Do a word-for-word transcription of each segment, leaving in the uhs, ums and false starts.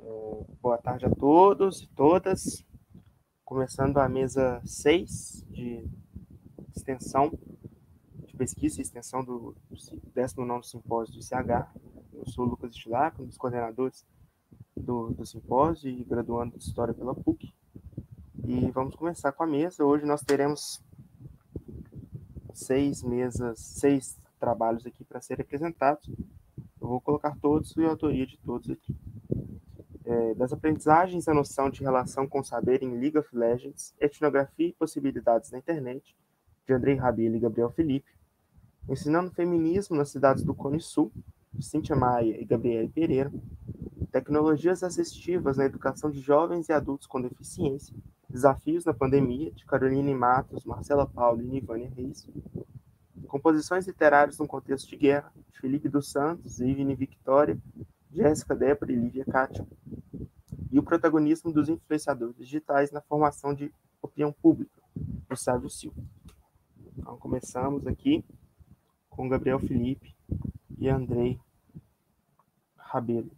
Boa tarde a todos e todas. Começando a mesa seis de extensão, de pesquisa e extensão do décimo nono Simpósio do I C H. Eu sou o Lucas Estilac, um dos coordenadores do, do simpósio e graduando de História pela P U C. E vamos começar com a mesa. Hoje nós teremos seis mesas, seis trabalhos aqui para serem apresentados. Eu vou colocar todos e a autoria de todos aqui. É, das aprendizagens, a noção de relação com o saber em League of Legends, etnografia e possibilidades na internet, de Andrei Rabelo e Gabriel Felipe. Ensinando feminismo nas cidades do Cone Sul, de Cíntia Maia e Gabriele Pereira. Tecnologias assistivas na educação de jovens e adultos com deficiência, desafios na pandemia, de Caroline Matos, Marcela Paulo e Nivânia Reis. Composições literárias no contexto de guerra, de Felipe dos Santos, Ivne Victória, Jéssica Débora e Lívia Kátia. E o protagonismo dos influenciadores digitais na formação de opinião pública, do Sávio Silva. Então, começamos aqui com Gabriel Felipe e Andrei Rabelo.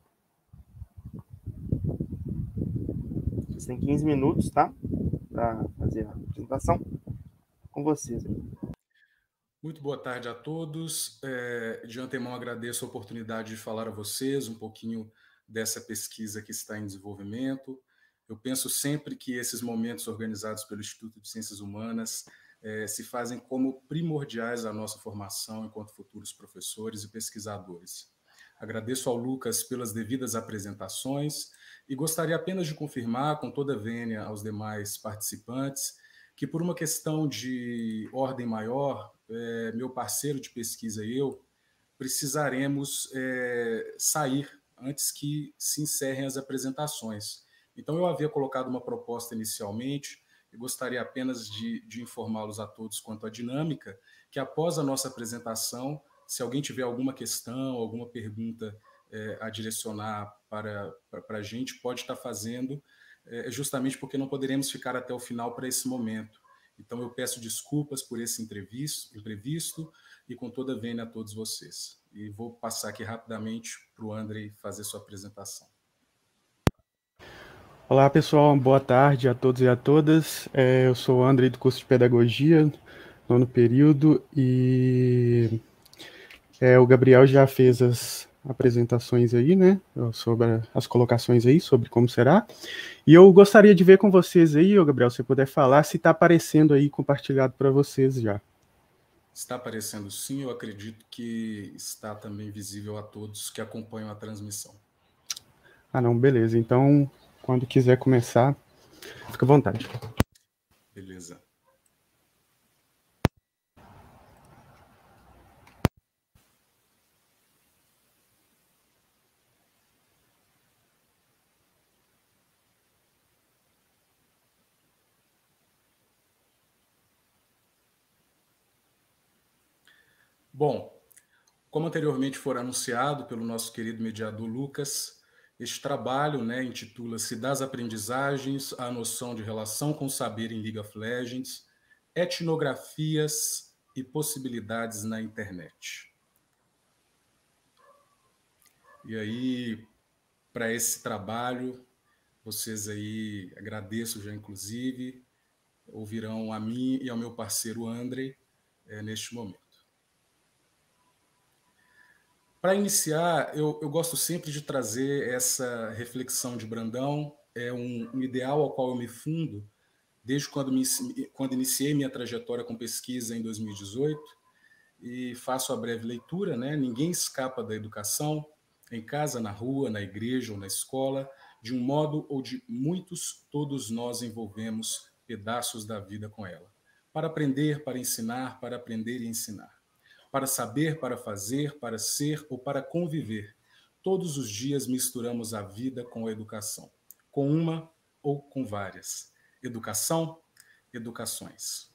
Vocês têm quinze minutos, tá? Para fazer a apresentação. Com vocês aí. Muito boa tarde a todos. É, de antemão agradeço a oportunidade de falar a vocês um pouquinho dessa pesquisa que está em desenvolvimento. Eu penso sempre que esses momentos organizados pelo Instituto de Ciências Humanas é, se fazem como primordiais à nossa formação enquanto futuros professores e pesquisadores. Agradeço ao Lucas pelas devidas apresentações e gostaria apenas de confirmar com toda a vênia aos demais participantes que, por uma questão de ordem maior, é, meu parceiro de pesquisa e eu precisaremos é, sair antes que se encerrem as apresentações. Então, eu havia colocado uma proposta inicialmente e gostaria apenas de, de informá-los a todos quanto à dinâmica, que após a nossa apresentação, se alguém tiver alguma questão, alguma pergunta é, a direcionar para, para, para a gente, pode estar fazendo, é, justamente porque não poderemos ficar até o final para esse momento. Então, eu peço desculpas por esse imprevisto, imprevisto e com toda a vênia a todos vocês. E vou passar aqui rapidamente para o Andrei fazer sua apresentação. Olá, pessoal. Boa tarde a todos e a todas. É, eu sou o Andrei do curso de Pedagogia, nono período, e é, o Gabriel já fez as apresentações aí, né, sobre as colocações aí, sobre como será. E eu gostaria de ver com vocês aí, ô Gabriel, se você puder falar, se está aparecendo aí compartilhado para vocês já. Está aparecendo sim, eu acredito que está também visível a todos que acompanham a transmissão. Ah, não, beleza. Então, quando quiser começar, fica à vontade. Beleza. Bom, como anteriormente for anunciado pelo nosso querido mediador Lucas, este trabalho, né, intitula-se Das Aprendizagens à Noção de Relação com o Saber em League of Legends, Etnografias e Possibilidades na Internet. E aí, para esse trabalho, vocês aí, agradeço já inclusive, ouvirão a mim e ao meu parceiro Andrei é, neste momento. Para iniciar, eu, eu gosto sempre de trazer essa reflexão de Brandão, é um, um ideal ao qual eu me fundo desde quando, me, quando iniciei minha trajetória com pesquisa em dois mil e dezoito, e faço a breve leitura, né? Ninguém escapa da educação, em casa, na rua, na igreja ou na escola, de um modo ou de muitos, todos nós envolvemos pedaços da vida com ela. Para aprender, para ensinar, para aprender e ensinar. Para saber, para fazer, para ser ou para conviver. Todos os dias misturamos a vida com a educação, com uma ou com várias. Educação, educações.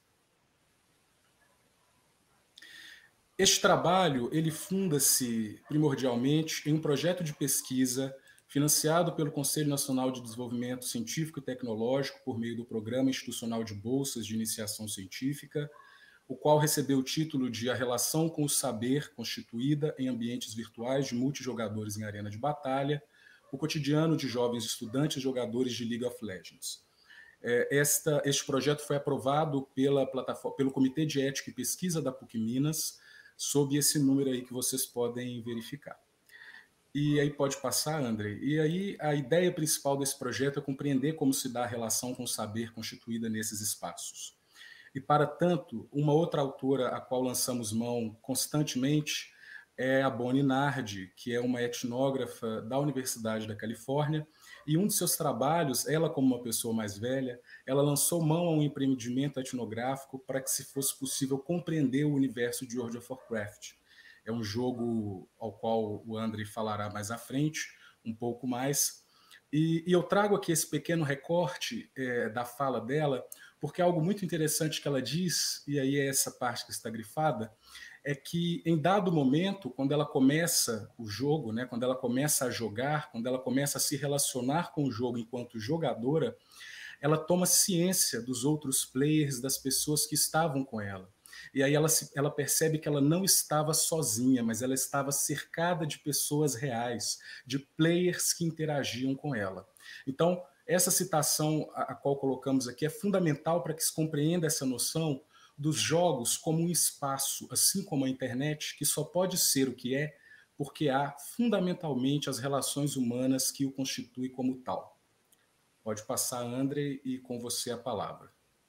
Este trabalho ele funda-se primordialmente em um projeto de pesquisa financiado pelo Conselho Nacional de Desenvolvimento Científico e Tecnológico por meio do Programa Institucional de Bolsas de Iniciação Científica, o qual recebeu o título de A Relação com o Saber Constituída em Ambientes Virtuais de Multijogadores em Arena de Batalha, o cotidiano de jovens estudantes e jogadores de League of Legends. Esta, este projeto foi aprovado pela plataforma, pelo Comitê de Ética e Pesquisa da PUC Minas, sob esse número aí que vocês podem verificar. E aí pode passar, André. E aí a ideia principal desse projeto é compreender como se dá a relação com o saber constituída nesses espaços. E, para tanto, uma outra autora a qual lançamos mão constantemente é a Bonnie Nardi, que é uma etnógrafa da Universidade da Califórnia, e um de seus trabalhos, ela como uma pessoa mais velha, ela lançou mão a um empreendimento etnográfico para que se fosse possível compreender o universo de World of Warcraft. É um jogo ao qual o André falará mais à frente, um pouco mais. E, e eu trago aqui esse pequeno recorte é, da fala dela, porque é algo muito interessante que ela diz, e aí é essa parte que está grifada, é que em dado momento, quando ela começa o jogo, né, quando ela começa a jogar, quando ela começa a se relacionar com o jogo enquanto jogadora, ela toma ciência dos outros players, das pessoas que estavam com ela. E aí ela, se, ela percebe que ela não estava sozinha, mas ela estava cercada de pessoas reais, de players que interagiam com ela. Então, essa citação a, a qual colocamos aqui é fundamental para que se compreenda essa noção dos jogos como um espaço, assim como a internet, que só pode ser o que é, porque há fundamentalmente as relações humanas que o constituem como tal. Pode passar, André, e com você a palavra.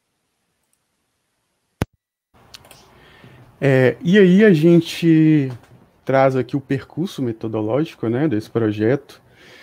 É, e aí a gente traz aqui o percurso metodológico, né, desse projeto,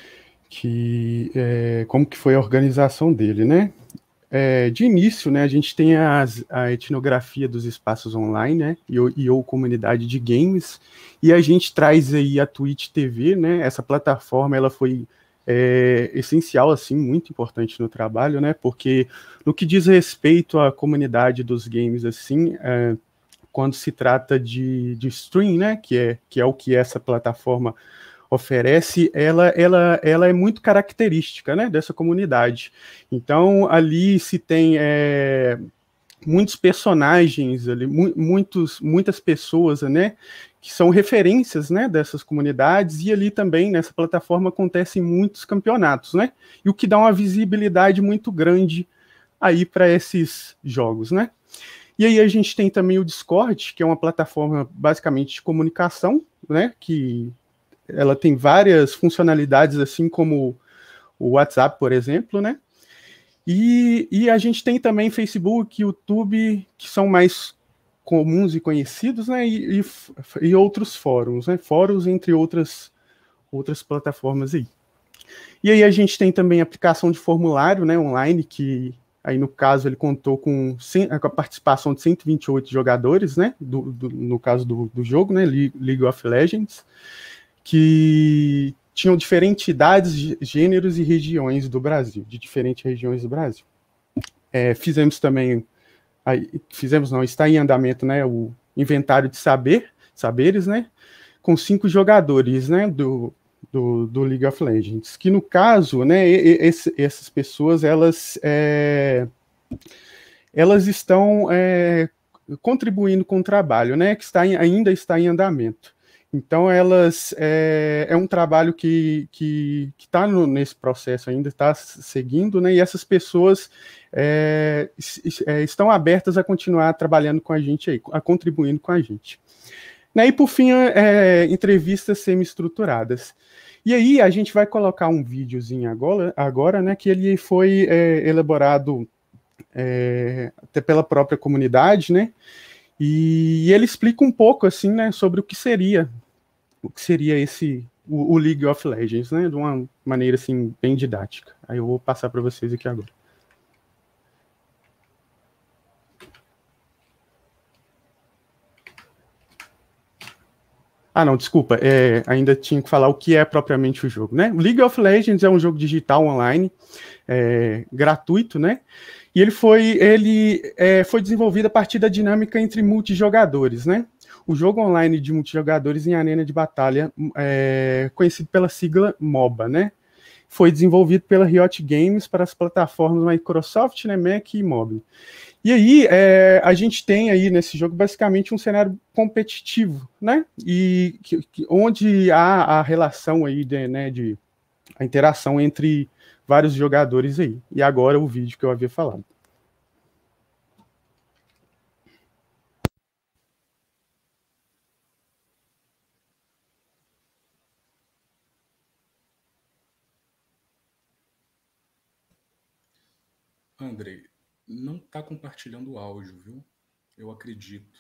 que é, como que foi a organização dele, né? É, de início, né, a gente tem as, a etnografia dos espaços online, né, e, e ou comunidade de games, e a gente traz aí a Twitch T V, né, essa plataforma, ela foi é, essencial, assim, muito importante no trabalho, né, porque no que diz respeito à comunidade dos games, assim, é, quando se trata de, de stream, né, que é, que é o que essa plataforma oferece, ela, ela, ela é muito característica, né, dessa comunidade. Então, ali se tem é, muitos personagens, ali, mu muitos, muitas pessoas, né, que são referências, né, dessas comunidades, e ali também, nessa plataforma, acontecem muitos campeonatos, né, e o que dá uma visibilidade muito grande aí para esses jogos, né. E aí a gente tem também o Discord, que é uma plataforma basicamente de comunicação, né, que ela tem várias funcionalidades, assim como o WhatsApp, por exemplo, né? E, e a gente tem também Facebook, YouTube, que são mais comuns e conhecidos, né? E, e, e outros fóruns, né? Fóruns, entre outras, outras plataformas aí. E aí a gente tem também a aplicação de formulário, né, online, que aí no caso ele contou com, com a participação de cento e vinte e oito jogadores, né? Do, do, no caso do, do jogo, né? League of Legends, que tinham diferentes idades, gêneros e regiões do Brasil, de diferentes regiões do Brasil. É, fizemos também, aí, fizemos não, está em andamento, né, o inventário de saber, saberes, né, com cinco jogadores, né, do, do, do League of Legends, que no caso, né, esse, essas pessoas, elas, é, elas estão é, contribuindo com o trabalho, né, que está em, ainda está em andamento. Então, elas é, é um trabalho que está nesse processo ainda, está seguindo, né? E essas pessoas é, é, estão abertas a continuar trabalhando com a gente aí, a contribuindo com a gente. Né, e por fim, é, entrevistas semi-estruturadas. E aí a gente vai colocar um videozinho agora, agora, né? Que ele foi é, elaborado é, até pela própria comunidade, né? E, e ele explica um pouco assim, né? Sobre o que seria o que seria esse o, o League of Legends, né, de uma maneira assim bem didática. Aí eu vou passar para vocês aqui agora. Ah, não, desculpa, é, ainda tinha que falar o que é propriamente o jogo, né? O League of Legends é um jogo digital online, é, gratuito, né? E ele foi ele é, foi desenvolvido a partir da dinâmica entre multijogadores, né? O jogo online de multijogadores em arena de batalha, é, conhecido pela sigla MOBA, né? Foi desenvolvido pela Riot Games para as plataformas Microsoft, né, Mac e mobile. E aí, é, a gente tem aí nesse jogo basicamente um cenário competitivo, né? E que, que, onde há a relação aí de, né, de a interação entre vários jogadores aí. E agora o vídeo que eu havia falado. Andrei, não está compartilhando o áudio, viu? Eu acredito.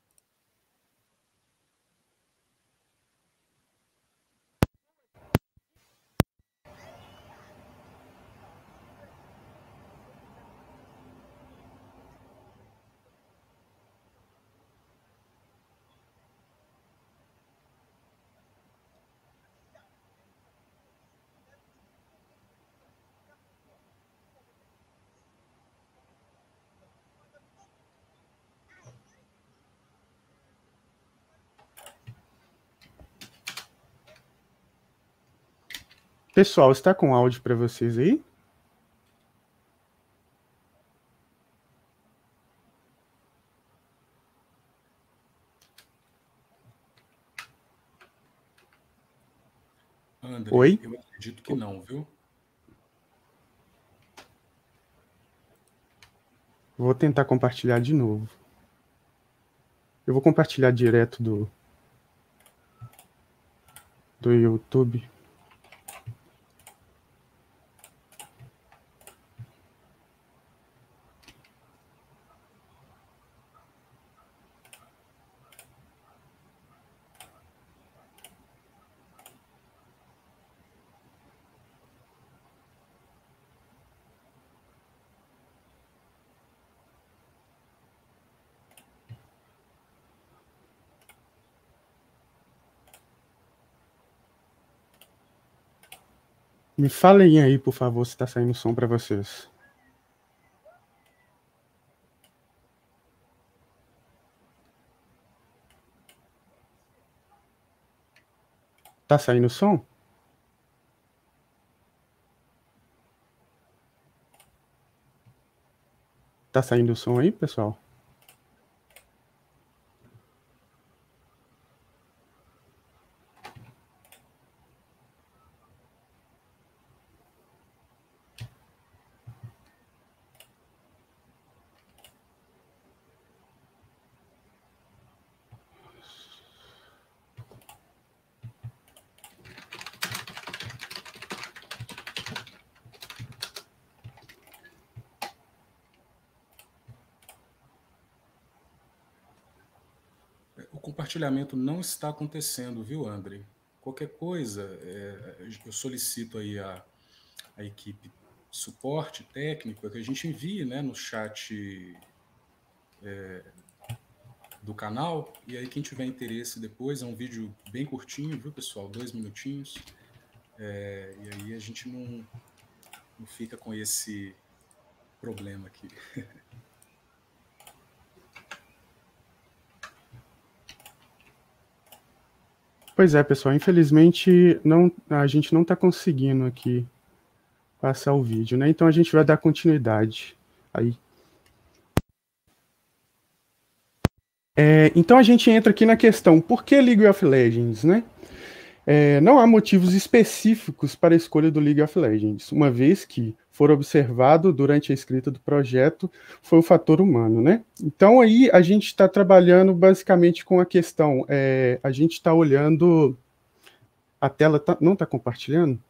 Pessoal, está com áudio para vocês aí? Andrei, Oi? eu acredito que não, viu? Vou tentar compartilhar de novo. Eu vou compartilhar direto do, do YouTube. Me falem aí, por favor, se está saindo som para vocês. Tá saindo som? Tá saindo som aí, pessoal? O compartilhamento não está acontecendo, viu, Andrei? Qualquer coisa, é, eu solicito aí a, a equipe de suporte técnico que a gente envie, né, no chat é, do canal, e aí quem tiver interesse depois, é um vídeo bem curtinho, viu, pessoal? Dois minutinhos, é, e aí a gente não, não fica com esse problema aqui. Pois é, pessoal, infelizmente não, a gente não está conseguindo aqui passar o vídeo, né? Então a gente vai dar continuidade aí. É, então a gente entra aqui na questão, por que League of Legends, né? É, não há motivos específicos para a escolha do League of Legends, uma vez que for observado durante a escrita do projeto foi o fator humano, né? Então aí a gente está trabalhando basicamente com a questão, é, a gente está olhando, a tela tá, não está compartilhando?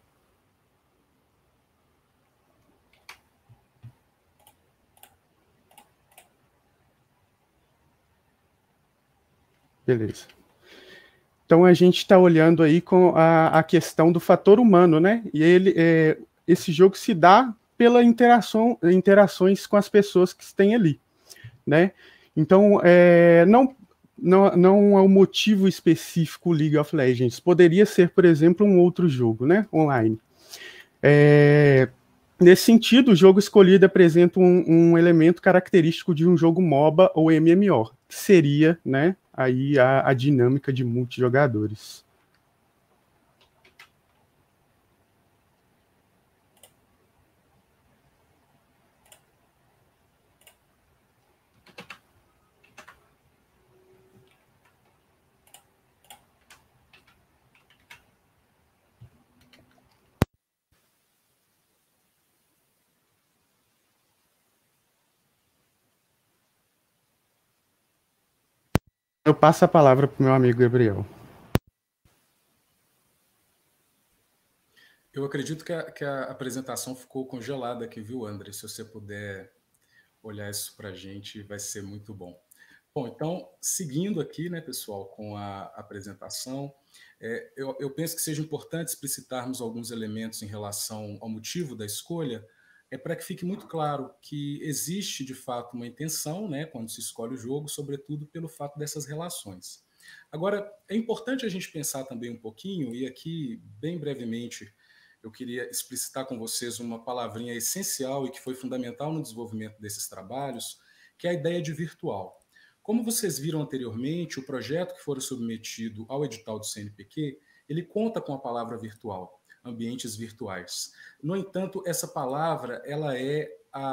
Beleza. Então a gente está olhando aí com a, a questão do fator humano, né? E ele, é, esse jogo se dá pela interação, interações com as pessoas que têm ali, né? Então é, não, não, não é um motivo específico League of Legends. Poderia ser, por exemplo, um outro jogo, né? Online. É, nesse sentido, o jogo escolhido apresenta um, um elemento característico de um jogo MOBA ou M M O, que seria, né? Aí a, a dinâmica de multijogadores. Eu passo a palavra para o meu amigo Gabriel. Eu acredito que a, que a apresentação ficou congelada aqui, viu, André? Se você puder olhar isso para a gente, vai ser muito bom. Bom, então, seguindo aqui, né, pessoal, com a apresentação, é, eu, eu penso que seja importante explicitarmos alguns elementos em relação ao motivo da escolha, é para que fique muito claro que existe, de fato, uma intenção, né, quando se escolhe o jogo, sobretudo pelo fato dessas relações. Agora, é importante a gente pensar também um pouquinho, e aqui, bem brevemente, eu queria explicitar com vocês uma palavrinha essencial e que foi fundamental no desenvolvimento desses trabalhos, que é a ideia de virtual. Como vocês viram anteriormente, o projeto que for submetido ao edital do C N P Q, ele conta com a palavra virtual, ambientes virtuais. No entanto, essa palavra ela é,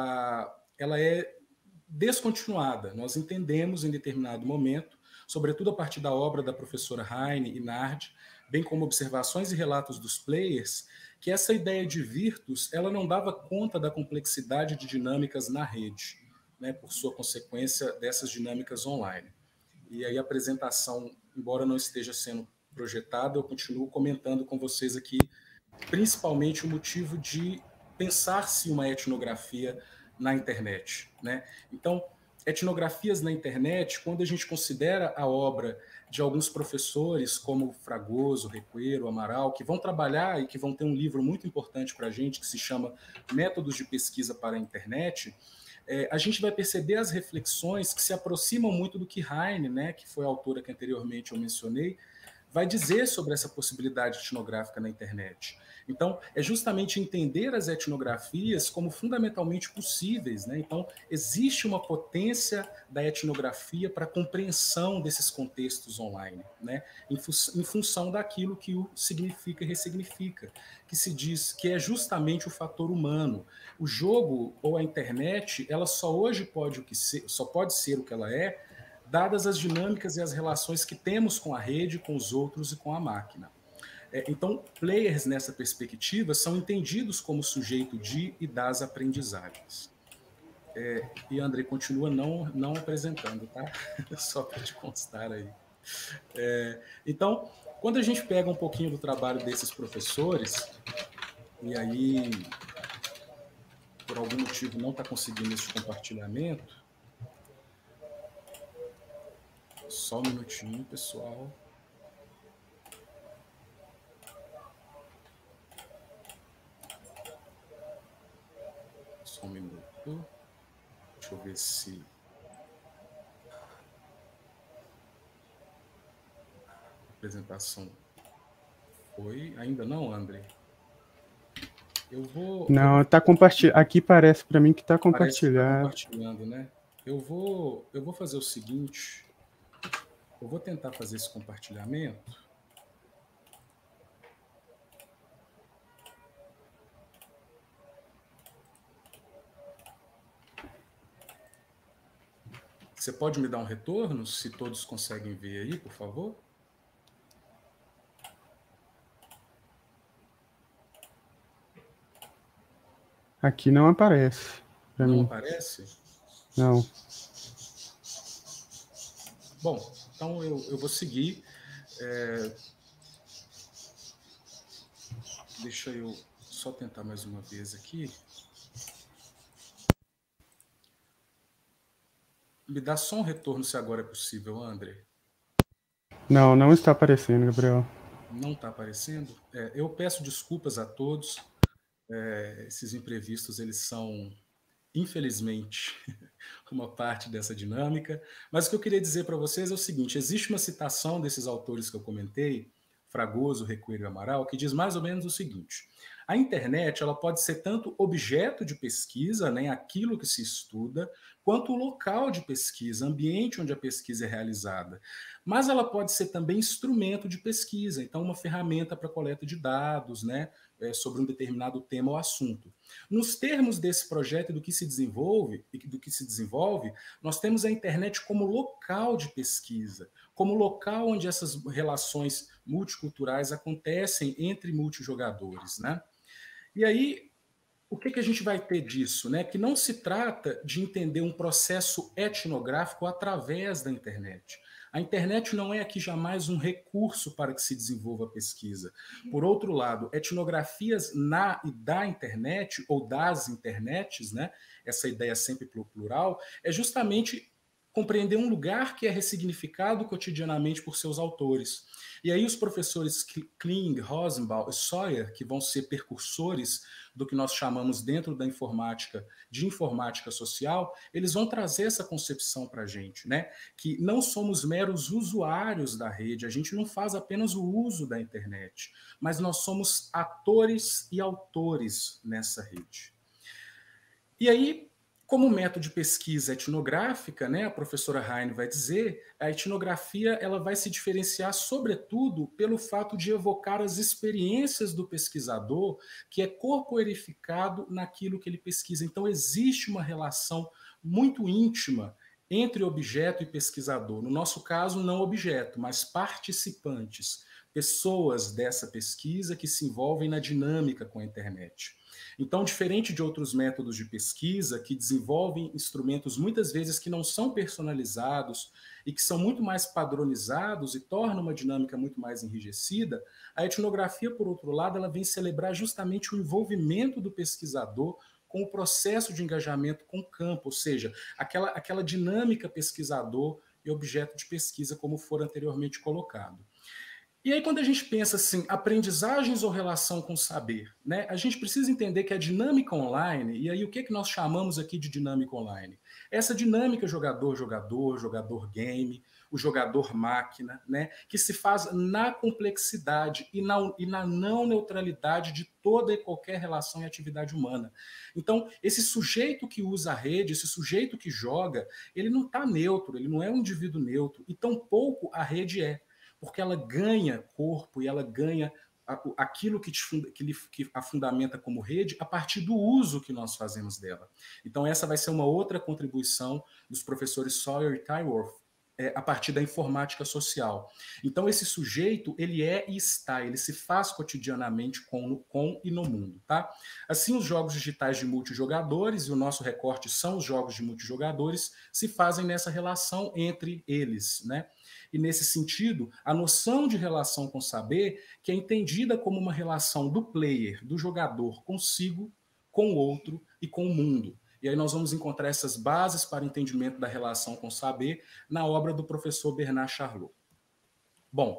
a, ela é descontinuada. Nós entendemos em determinado momento, sobretudo a partir da obra da professora Heine e Nard, bem como observações e relatos dos players, que essa ideia de virtus ela não dava conta da complexidade de dinâmicas na rede, né, por sua consequência dessas dinâmicas online. E aí a apresentação, embora não esteja sendo projetada, eu continuo comentando com vocês aqui, principalmente o motivo de pensar-se uma etnografia na internet, né? Então, etnografias na internet, quando a gente considera a obra de alguns professores como Fragoso, Recuero, Amaral, que vão trabalhar e que vão ter um livro muito importante para a gente, que se chama Métodos de Pesquisa para a Internet, é, a gente vai perceber as reflexões que se aproximam muito do que Heine, né, que foi a autora que anteriormente eu mencionei, vai dizer sobre essa possibilidade etnográfica na internet. Então, é justamente entender as etnografias como fundamentalmente possíveis, né? Então, existe uma potência da etnografia para a compreensão desses contextos online, né? Em, fu em função daquilo que o significa e ressignifica, que se diz que é justamente o fator humano. O jogo ou a internet, ela só hoje pode, o que ser, só pode ser o que ela é, dadas as dinâmicas e as relações que temos com a rede, com os outros e com a máquina. Então, players nessa perspectiva são entendidos como sujeito de e das aprendizagens. É, e André continua não, não apresentando, tá? Só para te constar aí. É, então, quando a gente pega um pouquinho do trabalho desses professores, e aí, por algum motivo, não está conseguindo esse compartilhamento, só um minutinho, pessoal. Só um minuto. Deixa eu ver se... A apresentação foi... Ainda não, André? Eu vou... Não, tá compartilhando. Aqui parece para mim que está compartilhando. Parece que tá compartilhando, né? Eu vou, eu vou fazer o seguinte. Eu vou tentar fazer esse compartilhamento. Você pode me dar um retorno, se todos conseguem ver aí, por favor? Aqui não aparece. Não mim. aparece? Não. Bom, então eu, eu vou seguir. É... Deixa eu só tentar mais uma vez aqui. Me dá só um retorno se agora é possível, André. Não, não está aparecendo, Gabriel. Não está aparecendo? É, eu peço desculpas a todos. É, esses imprevistos, eles são, infelizmente, uma parte dessa dinâmica. Mas o que eu queria dizer para vocês é o seguinte, existe uma citação desses autores que eu comentei, Fragoso, Recuero e Amaral, que diz mais ou menos o seguinte: a internet ela pode ser tanto objeto de pesquisa, né, aquilo que se estuda, quanto o local de pesquisa, ambiente onde a pesquisa é realizada. Mas ela pode ser também instrumento de pesquisa, então uma ferramenta para coleta de dados, né, é, sobre um determinado tema ou assunto. Nos termos desse projeto e do que se desenvolve, do que se desenvolve, nós temos a internet como local de pesquisa, como local onde essas relações multiculturais acontecem entre multijogadores, né? E aí, o que, que a gente vai ter disso? Né? Que não se trata de entender um processo etnográfico através da internet. A internet não é aqui jamais um recurso para que se desenvolva a pesquisa. Por outro lado, etnografias na e da internet, ou das internets, né, essa ideia sempre plural, é justamente compreender um lugar que é ressignificado cotidianamente por seus autores. E aí os professores Kling, Rosenbaum e Sawyer, que vão ser percursores do que nós chamamos dentro da informática de informática social, eles vão trazer essa concepção para a gente, né? Que não somos meros usuários da rede, a gente não faz apenas o uso da internet, mas nós somos atores e autores nessa rede. E aí, como método de pesquisa etnográfica, né, a professora Heine vai dizer, a etnografia ela vai se diferenciar, sobretudo, pelo fato de evocar as experiências do pesquisador, que é corporificado naquilo que ele pesquisa. Então, existe uma relação muito íntima entre objeto e pesquisador. No nosso caso, não objeto, mas participantes, pessoas dessa pesquisa que se envolvem na dinâmica com a internet. Então, diferente de outros métodos de pesquisa que desenvolvem instrumentos muitas vezes que não são personalizados e que são muito mais padronizados e tornam uma dinâmica muito mais enrijecida, a etnografia, por outro lado, ela vem celebrar justamente o envolvimento do pesquisador com o processo de engajamento com o campo, ou seja, aquela, aquela dinâmica pesquisador e objeto de pesquisa, como for anteriormente colocado. E aí, quando a gente pensa assim, aprendizagens ou relação com saber, né, a gente precisa entender que a dinâmica online, e aí o que, que nós chamamos aqui de dinâmica online? Essa dinâmica jogador-jogador, jogador-game, o jogador-máquina, né, que se faz na complexidade e na, e na não neutralidade de toda e qualquer relação e atividade humana. Então, esse sujeito que usa a rede, esse sujeito que joga, ele não está neutro, ele não é um indivíduo neutro, e tampouco a rede é. Porque ela ganha corpo e ela ganha aquilo que, te, que, lhe, que a fundamenta como rede a partir do uso que nós fazemos dela. Então essa vai ser uma outra contribuição dos professores Sawyer e Tyworth, é, a partir da informática social. Então esse sujeito, ele é e está, ele se faz cotidianamente com, com e no mundo. Tá? Assim, os jogos digitais de multijogadores, e o nosso recorte são os jogos de multijogadores, se fazem nessa relação entre eles, né? E, nesse sentido, a noção de relação com saber, que é entendida como uma relação do player, do jogador, consigo, com o outro e com o mundo. E aí nós vamos encontrar essas bases para o entendimento da relação com saber na obra do professor Bernard Charlot. Bom,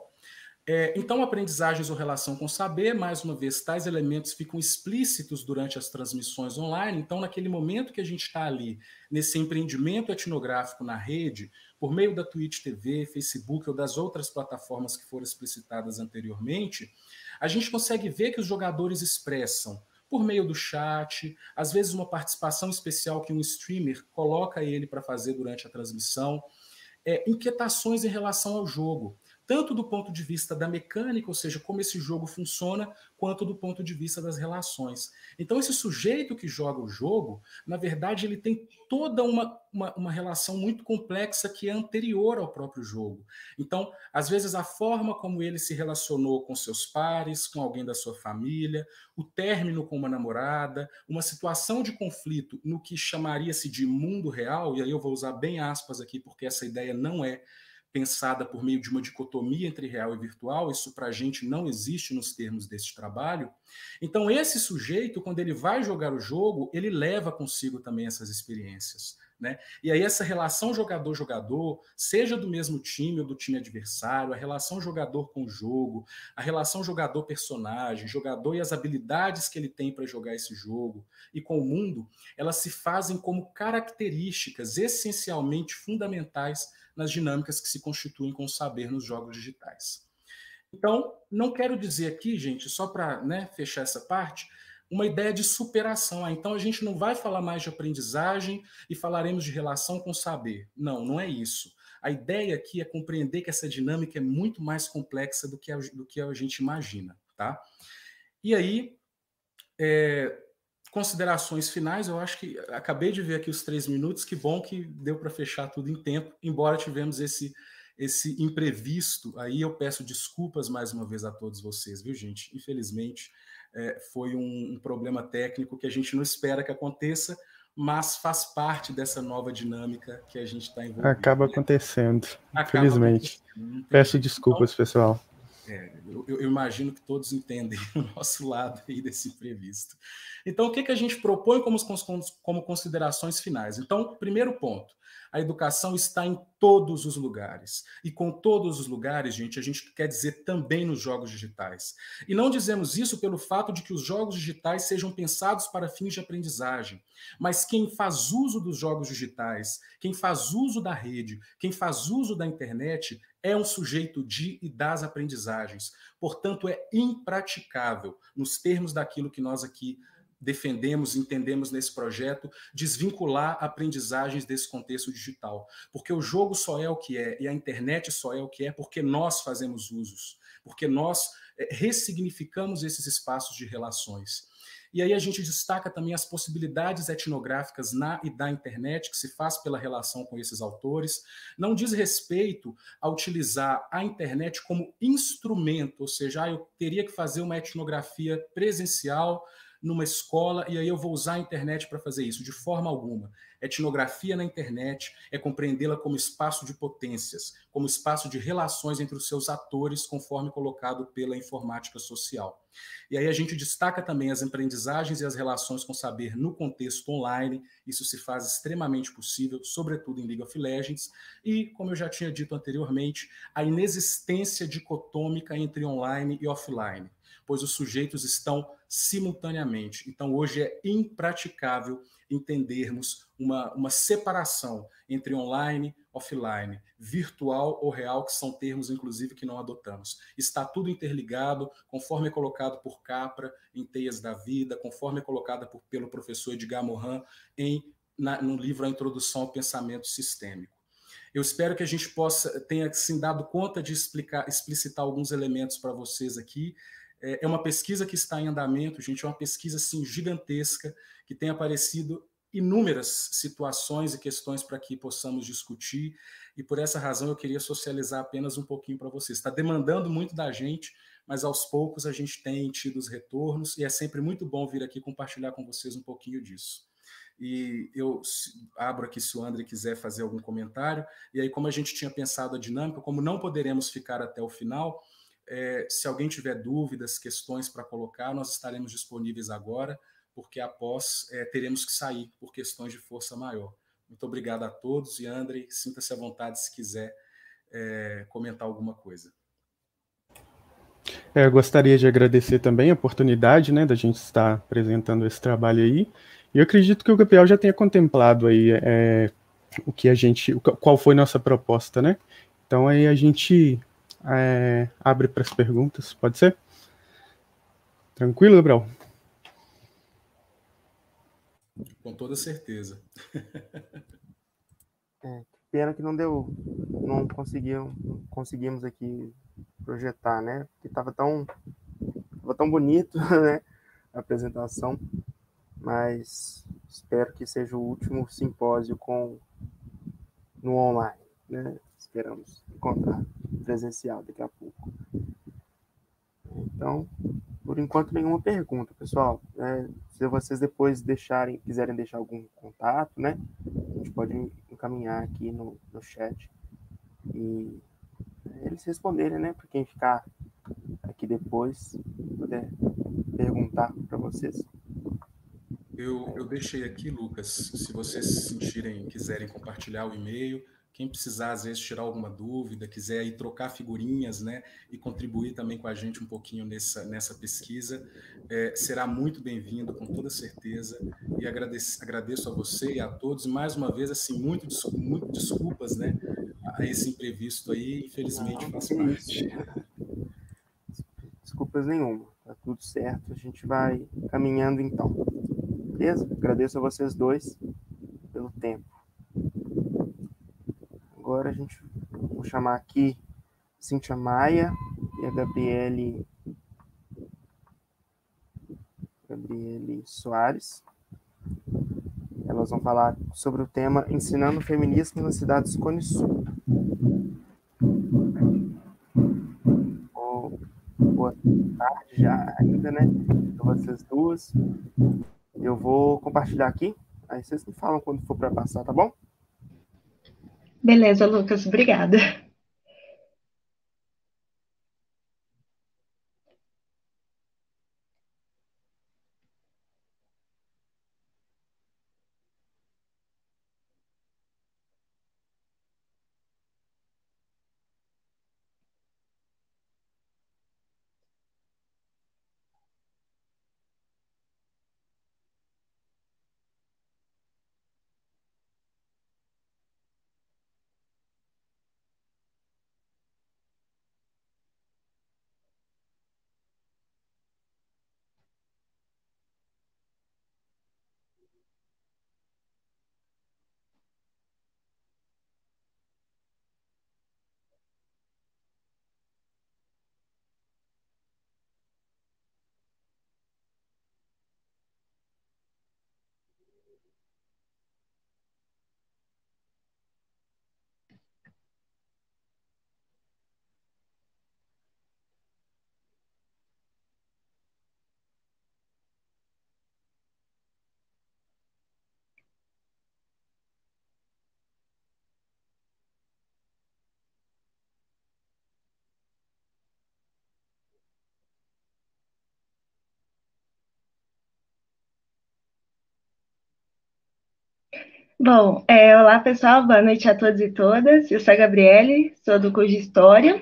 É, então, aprendizagens ou relação com saber, mais uma vez, tais elementos ficam explícitos durante as transmissões online. Então, naquele momento que a gente está ali, nesse empreendimento etnográfico na rede, por meio da Twitch T V, Facebook ou das outras plataformas que foram explicitadas anteriormente, a gente consegue ver que os jogadores expressam, por meio do chat, às vezes uma participação especial que um streamer coloca ele para fazer durante a transmissão, é, inquietações em relação ao jogo, tanto do ponto de vista da mecânica, ou seja, como esse jogo funciona, quanto do ponto de vista das relações. Então, esse sujeito que joga o jogo, na verdade, ele tem toda uma, uma, uma relação muito complexa que é anterior ao próprio jogo. Então, às vezes, a forma como ele se relacionou com seus pares, com alguém da sua família, o término com uma namorada, uma situação de conflito no que chamaria-se de mundo real, e aí eu vou usar bem aspas aqui, porque essa ideia não é pensada por meio de uma dicotomia entre real e virtual, isso para a gente não existe nos termos desse trabalho. Então, esse sujeito, quando ele vai jogar o jogo, ele leva consigo também essas experiências, né? E aí essa relação jogador-jogador, seja do mesmo time ou do time adversário, a relação jogador com o jogo, a relação jogador-personagem, jogador e as habilidades que ele tem para jogar esse jogo e com o mundo, elas se fazem como características essencialmente fundamentais nas dinâmicas que se constituem com o saber nos jogos digitais. Então, não quero dizer aqui, gente, só para, né, fechar essa parte, uma ideia de superação. Ah, então a gente não vai falar mais de aprendizagem e falaremos de relação com saber. Não, não é isso. A ideia aqui é compreender que essa dinâmica é muito mais complexa do que a, do que a gente imagina. Tá? E aí, é, considerações finais, eu acho que acabei de ver aqui os três minutos, que bom que deu para fechar tudo em tempo, embora tivemos esse, esse imprevisto. Aí eu peço desculpas mais uma vez a todos vocês, viu, gente? Infelizmente, é, foi um, um problema técnico que a gente não espera que aconteça, mas faz parte dessa nova dinâmica que a gente está envolvido. Acaba acontecendo, Acaba infelizmente. acontecendo. Peço desculpas, então, pessoal. É, eu, eu imagino que todos entendem o nosso lado aí desse imprevisto. Então, o que, que a gente propõe como, como considerações finais? Então, primeiro ponto, a educação está em todos os lugares. E com todos os lugares, gente, a gente quer dizer também nos jogos digitais. E não dizemos isso pelo fato de que os jogos digitais sejam pensados para fins de aprendizagem, mas quem faz uso dos jogos digitais, quem faz uso da rede, quem faz uso da internet, é um sujeito de e das aprendizagens. Portanto, é impraticável, nos termos daquilo que nós aqui defendemos, entendemos nesse projeto, desvincular aprendizagens desse contexto digital. Porque o jogo só é o que é e a internet só é o que é porque nós fazemos usos, porque nós é, ressignificamos esses espaços de relações. E aí a gente destaca também as possibilidades etnográficas na e da internet, que se faz pela relação com esses autores. Não diz respeito a utilizar a internet como instrumento, ou seja, ah, eu teria que fazer uma etnografia presencial numa escola e aí eu vou usar a internet para fazer isso. De forma alguma. Etnografia na internet é compreendê-la como espaço de potências, como espaço de relações entre os seus atores, conforme colocado pela informática social. E aí a gente destaca também as aprendizagens e as relações com saber no contexto online. Isso se faz extremamente possível, sobretudo em League of Legends. E, como eu já tinha dito anteriormente, a inexistência dicotômica entre online e offline, pois os sujeitos estão simultaneamente. Então, hoje é impraticável entendermos uma, uma separação entre online, offline, virtual ou real, que são termos, inclusive, que não adotamos. Está tudo interligado, conforme é colocado por Capra em Teias da Vida, conforme é colocada por, pelo professor Edgar Morin em, na, no livro A Introdução ao Pensamento Sistêmico. Eu espero que a gente possa tenha assim, dado conta de explicar, explicitar alguns elementos para vocês aqui. É uma pesquisa que está em andamento, gente, é uma pesquisa assim, gigantesca, que tem aparecido inúmeras situações e questões para que possamos discutir, e por essa razão eu queria socializar apenas um pouquinho para vocês. Está demandando muito da gente, mas aos poucos a gente tem tido os retornos, e é sempre muito bom vir aqui compartilhar com vocês um pouquinho disso. E eu abro aqui se o André quiser fazer algum comentário, e aí como a gente tinha pensado a dinâmica, como não poderemos ficar até o final, É, se alguém tiver dúvidas, questões para colocar, nós estaremos disponíveis agora, porque após é, teremos que sair por questões de força maior. Muito obrigado a todos e, André, sinta-se à vontade se quiser é, comentar alguma coisa. É, eu gostaria de agradecer também a oportunidade, né, da gente estar apresentando esse trabalho aí, e eu acredito que o Gabriel já tenha contemplado aí é, o que a gente, qual foi nossa proposta, né? Então aí a gente É, abre para as perguntas, pode ser? Tranquilo, Gabriel? Com toda certeza. É, pena que não deu, não conseguiam, conseguimos aqui projetar, né? Porque estava tão, tava tão bonito, né? A apresentação, mas espero que seja o último simpósio com no online, né? Esperamos encontrar presencial daqui a pouco. Então, por enquanto, nenhuma pergunta, pessoal. É, se vocês depois deixarem, quiserem deixar algum contato, né? A gente pode encaminhar aqui no, no chat e eles responderem, né? Para quem ficar aqui depois, poder perguntar para vocês. Eu, eu deixei aqui, Lucas, se vocês se sentirem, quiserem compartilhar o e-mail, quem precisar, às vezes, tirar alguma dúvida, quiser ir trocar figurinhas, né, e contribuir também com a gente um pouquinho nessa, nessa pesquisa, é, será muito bem-vindo, com toda certeza, e agradeço, agradeço a você e a todos, e mais uma vez, assim, muito, muito desculpas, né, a esse imprevisto aí, infelizmente Não, faz que parte. isso. Desculpas nenhuma, tá tudo certo, a gente vai caminhando então. Beleza? Agradeço a vocês dois pelo tempo. Agora a gente vou chamar aqui Cíntia Maia e a Gabriele, Gabriele Soares. Elas vão falar sobre o tema Ensinando Feminismo nas Cidades Cone Sul. Oh, boa tarde já ainda, né? Para vocês duas. Eu vou compartilhar aqui Aí vocês me falam quando for para passar, tá bom? Beleza, Lucas, obrigada. Bom, é, olá pessoal, boa noite a todos e todas. Eu sou a Gabriele, sou do curso de História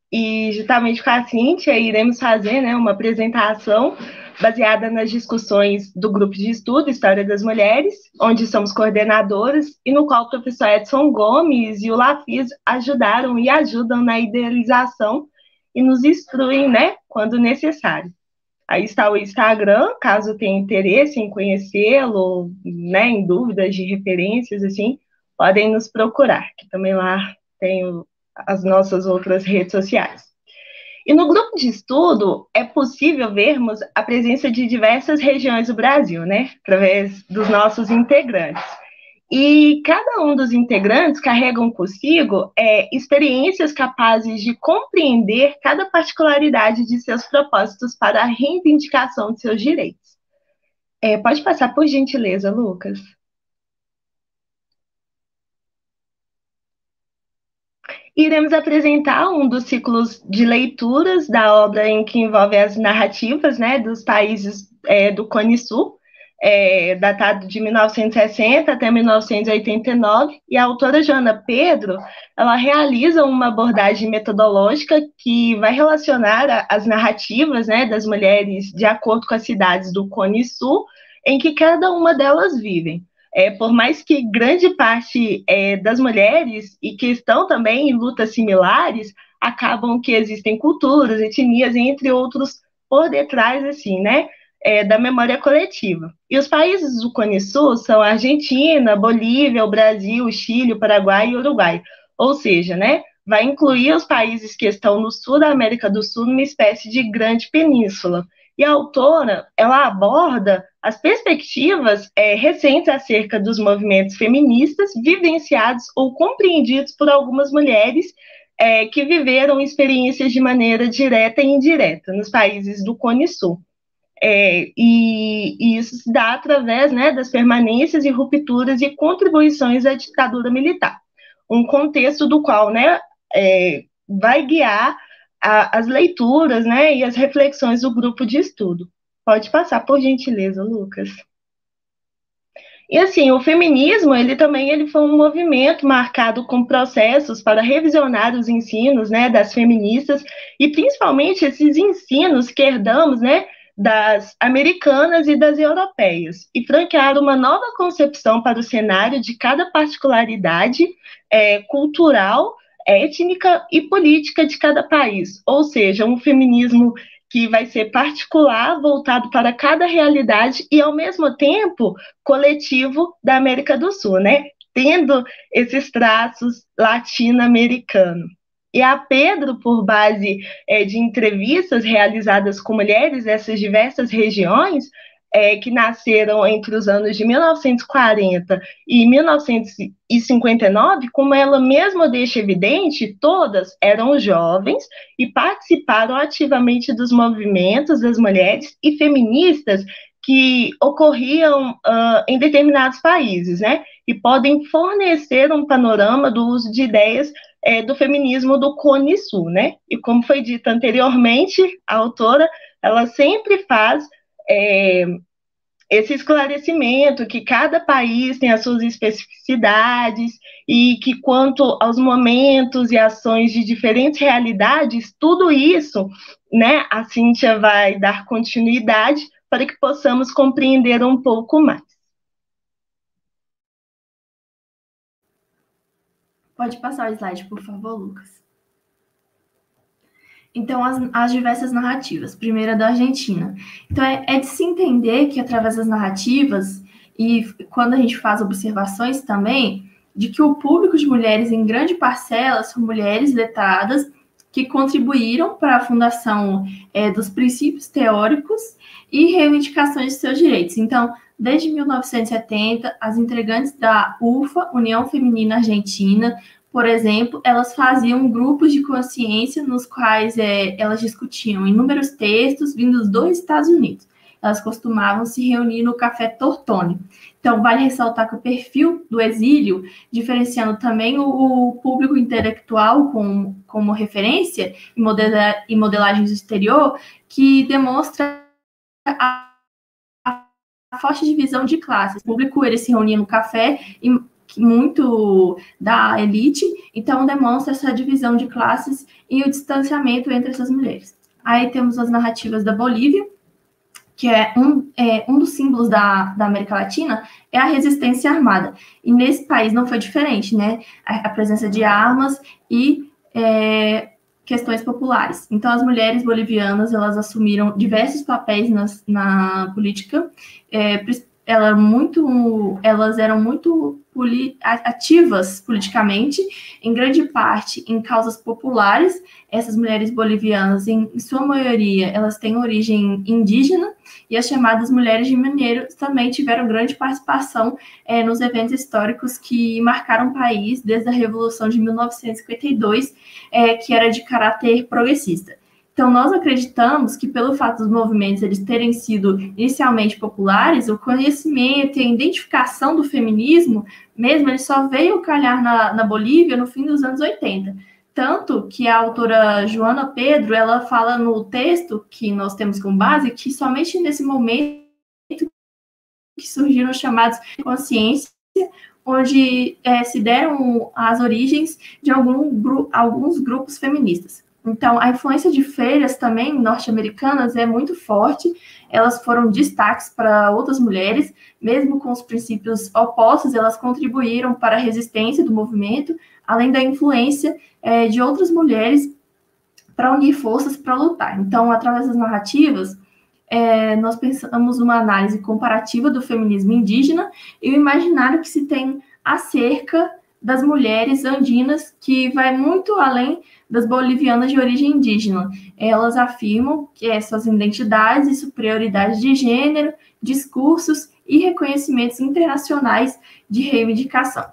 e juntamente com a Cíntia iremos fazer, né, uma apresentação baseada nas discussões do grupo de estudo História das Mulheres, onde somos coordenadoras e no qual o professor Edson Gomes e o Lafis ajudaram e ajudam na idealização e nos instruem, né, quando necessário. Aí está o Instagram, caso tenha interesse em conhecê-lo, né, em dúvidas de referências, assim, podem nos procurar, que também lá tem as nossas outras redes sociais. E no grupo de estudo é possível vermos a presença de diversas regiões do Brasil, né, através dos nossos integrantes. E cada um dos integrantes carregam consigo é, experiências capazes de compreender cada particularidade de seus propósitos para a reivindicação de seus direitos. É, pode passar por gentileza, Lucas? Iremos apresentar um dos ciclos de leituras da obra em que envolve as narrativas, né, dos países é, do Cone Sul, é, datado de mil novecentos e sessenta até mil novecentos e oitenta e nove, e a autora Joana Pedro, ela realiza uma abordagem metodológica que vai relacionar a, as narrativas, né, das mulheres de acordo com as cidades do Cone Sul, em que cada uma delas vivem. É, por mais que grande parte é, das mulheres e que estão também em lutas similares, acabam que existem culturas, etnias, entre outros, por detrás, assim, né, é, da memória coletiva. E os países do Cone Sul são a Argentina, Bolívia, o Brasil, o Chile, o Paraguai e o Uruguai. Ou seja, né, vai incluir os países que estão no sul da América do Sul numa espécie de grande península. E a autora, ela aborda as perspectivas é, recentes acerca dos movimentos feministas vivenciados ou compreendidos por algumas mulheres é, que viveram experiências de maneira direta e indireta nos países do Cone Sul. É, e, e isso se dá através, né, das permanências e rupturas e contribuições à ditadura militar. Um contexto do qual, né, é, vai guiar a, as leituras, né, e as reflexões do grupo de estudo. Pode passar, por gentileza, Lucas. E assim, o feminismo, ele também ele foi um movimento marcado com processos para revisionar os ensinos, né, das feministas, e principalmente esses ensinos que herdamos, né, das americanas e das europeias, e franquear uma nova concepção para o cenário de cada particularidade é, cultural, étnica e política de cada país, ou seja, um feminismo que vai ser particular, voltado para cada realidade e, ao mesmo tempo, coletivo da América do Sul, né? Tendo esses traços latino-americanos. E a Pedro, por base é, de entrevistas realizadas com mulheres dessas diversas regiões, é, que nasceram entre os anos de mil novecentos e quarenta e mil novecentos e cinquenta e nove, como ela mesma deixa evidente, todas eram jovens e participaram ativamente dos movimentos das mulheres e feministas que ocorriam uh, em determinados países, né? E podem fornecer um panorama do uso de ideias é, do feminismo do Cone Sul, né? E como foi dito anteriormente, a autora, ela sempre faz é, esse esclarecimento que cada país tem as suas especificidades e que quanto aos momentos e ações de diferentes realidades, tudo isso, né, a Cíntia vai dar continuidade para que possamos compreender um pouco mais. Pode passar o slide, por favor, Lucas. Então, as, as diversas narrativas. Primeiro, a da Argentina. Então, é, é de se entender que, através das narrativas, e quando a gente faz observações também, de que o público de mulheres, em grande parcela, são mulheres letradas que contribuíram para a fundação é, dos princípios teóricos e reivindicações de seus direitos. Então, desde mil novecentos e setenta, as integrantes da U F A, União Feminina Argentina, por exemplo, elas faziam grupos de consciência nos quais é, elas discutiam inúmeros textos vindos dos Estados Unidos. Elas costumavam se reunir no Café Tortoni. Então, vale ressaltar que o perfil do exílio, diferenciando também o, o público intelectual com, como referência em, modela, em modelagem do exterior, que demonstra a, a forte divisão de classes. O público ele se reunia no café e muito da elite, então demonstra essa divisão de classes e o distanciamento entre essas mulheres. Aí temos as narrativas da Bolívia, que é um, é, um dos símbolos da, da América Latina, é a resistência armada. E nesse país não foi diferente, né? A, a presença de armas e é, questões populares. Então, as mulheres bolivianas, elas assumiram diversos papéis nas, na política, é, ela muito, elas eram muito poli, ativas politicamente, em grande parte em causas populares. Essas mulheres bolivianas, em, em sua maioria, elas têm origem indígena, e as chamadas mulheres de mineiro também tiveram grande participação é, nos eventos históricos que marcaram o país desde a Revolução de mil novecentos e cinquenta e dois, é, que era de caráter progressista. Então, nós acreditamos que, pelo fato dos movimentos eles terem sido inicialmente populares, o conhecimento e a identificação do feminismo, mesmo, ele só veio calhar na, na Bolívia no fim dos anos oitenta. Tanto que a autora Joana Pedro, ela fala no texto que nós temos como base, que somente nesse momento que surgiram os chamados de consciência, onde é, se deram as origens de algum, gru, alguns grupos feministas. Então, a influência de freiras também norte-americanas é muito forte, elas foram destaques para outras mulheres, mesmo com os princípios opostos, elas contribuíram para a resistência do movimento, além da influência é, de outras mulheres para unir forças para lutar. Então, através das narrativas, é, nós pensamos uma análise comparativa do feminismo indígena e o imaginário que se tem acerca das mulheres andinas, que vai muito além das bolivianas de origem indígena. Elas afirmam que essas identidades e superioridade de gênero, discursos e reconhecimentos internacionais de reivindicação.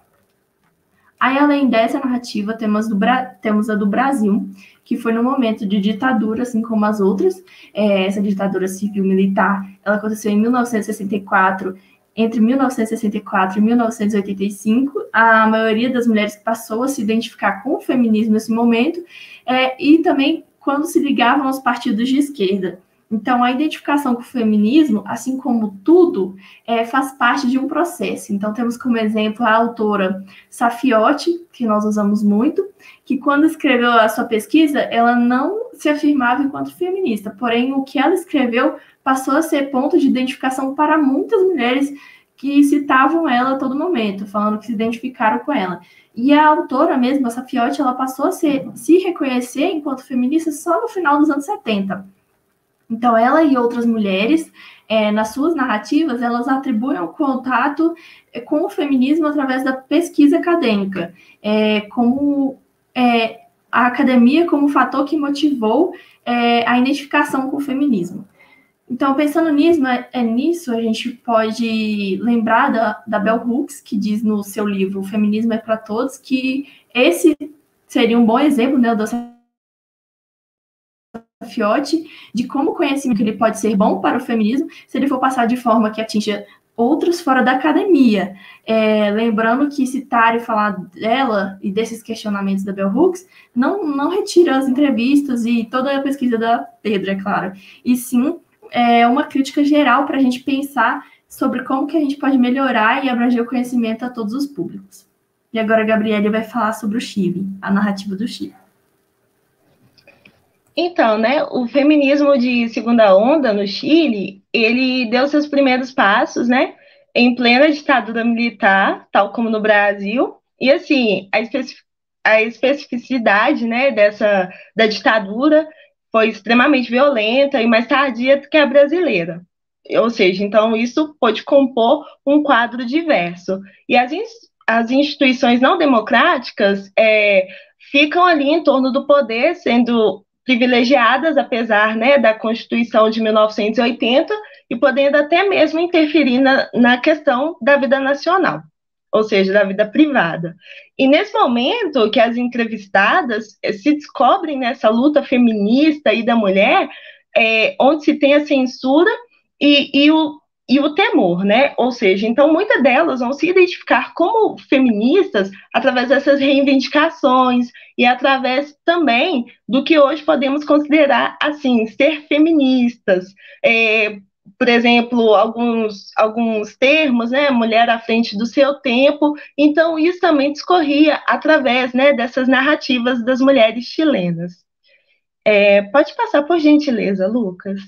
Aí, além dessa narrativa, temos, do, temos a do Brasil, que foi no momento de ditadura, assim como as outras. É, essa ditadura civil-militar, ela aconteceu em mil novecentos e sessenta e quatro. Entre mil novecentos e sessenta e quatro e mil novecentos e oitenta e cinco, a maioria das mulheres passou a se identificar com o feminismo nesse momento, é, e também quando se ligavam aos partidos de esquerda. Então, a identificação com o feminismo, assim como tudo, é, faz parte de um processo. Então, temos como exemplo a autora Safiotti, que nós usamos muito, que quando escreveu a sua pesquisa, ela não se afirmava enquanto feminista, porém, o que ela escreveu passou a ser ponto de identificação para muitas mulheres que citavam ela a todo momento, falando que se identificaram com ela. E a autora mesmo, a Safiotti, ela passou a ser, se reconhecer enquanto feminista só no final dos anos setenta. Então, ela e outras mulheres, é, nas suas narrativas, elas atribuem o contato com o feminismo através da pesquisa acadêmica, é, como é, a academia como fator que motivou é, a identificação com o feminismo. Então, pensando nisso, é, nisso, a gente pode lembrar da, da Bell Hooks, que diz no seu livro O Feminismo é para Todos, que esse seria um bom exemplo, né, da Fiotti, de como o conhecimento ele pode ser bom para o feminismo se ele for passar de forma que atinja outros fora da academia. É, lembrando que citar e falar dela e desses questionamentos da Bell Hooks não, não retira as entrevistas e toda a pesquisa da Pedro, é claro, e sim é uma crítica geral para a gente pensar sobre como que a gente pode melhorar e abranger o conhecimento a todos os públicos. E agora a Gabriele vai falar sobre o Chile, a narrativa do Chile. Então, né, o feminismo de segunda onda no Chile, ele deu seus primeiros passos, né, em plena ditadura militar, tal como no Brasil, e assim, a, especific a especificidade, né, dessa, da ditadura foi extremamente violenta e mais tardia do que a brasileira. Ou seja, então isso pode compor um quadro diverso. E as, in as instituições não democráticas é, ficam ali em torno do poder, sendo privilegiadas, apesar, né, da Constituição de mil novecentos e oitenta, e podendo até mesmo interferir na, na questão da vida nacional, ou seja, da vida privada. E nesse momento que as entrevistadas se descobrem nessa luta feminista e da mulher, é, onde se tem a censura e, e o e o temor, né? Ou seja, então muitas delas vão se identificar como feministas através dessas reivindicações e através também do que hoje podemos considerar, assim, ser feministas. É, por exemplo, alguns, alguns termos, né? Mulher à frente do seu tempo. Então, isso também discorria através, né, dessas narrativas das mulheres chilenas. É, pode passar, por gentileza, Lucas.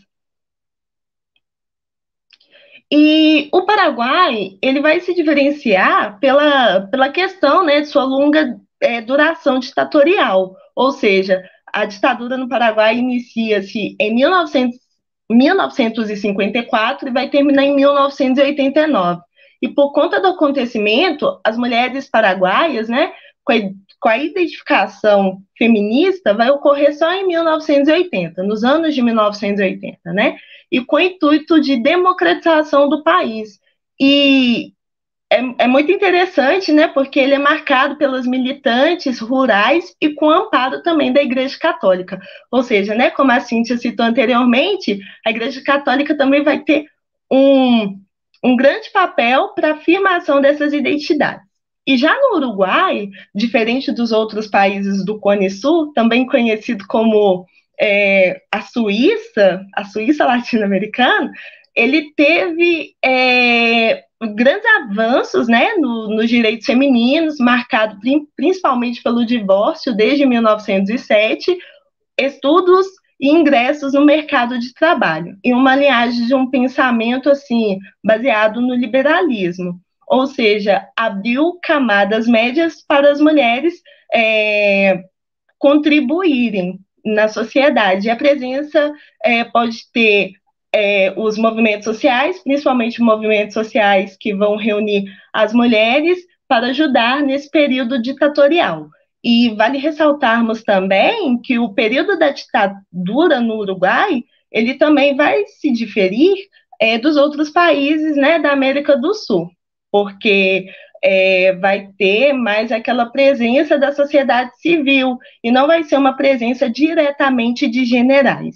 E o Paraguai, ele vai se diferenciar pela, pela questão, né, de sua longa é, duração ditatorial, ou seja, a ditadura no Paraguai inicia-se em mil novecentos e cinquenta e quatro e vai terminar em mil novecentos e oitenta e nove. E por conta do acontecimento, as mulheres paraguaias, né, com a, com a identificação feminista, vai ocorrer só em mil novecentos e oitenta, nos anos de mil novecentos e oitenta, né? E com o intuito de democratização do país. E é, é muito interessante, né, porque ele é marcado pelas militantes rurais e com amparo também da Igreja Católica. Ou seja, né, como a Cíntia citou anteriormente, a Igreja Católica também vai ter um, um grande papel para a afirmação dessas identidades. E já no Uruguai, diferente dos outros países do Cone Sul, também conhecido como É, a Suíça, a Suíça latino-americana, ele teve é, grandes avanços, né, no, nos direitos femininos, marcado principalmente pelo divórcio desde mil novecentos e sete, estudos e ingressos no mercado de trabalho, e uma linhagem de um pensamento assim baseado no liberalismo, ou seja, abriu camadas médias para as mulheres é, contribuírem na sociedade. E a presença é, pode ter é, os movimentos sociais, principalmente movimentos sociais que vão reunir as mulheres para ajudar nesse período ditatorial. E vale ressaltarmos também que o período da ditadura no Uruguai, ele também vai se diferir é, dos outros países, né, da América do Sul, porque É, vai ter mais aquela presença da sociedade civil e não vai ser uma presença diretamente de generais.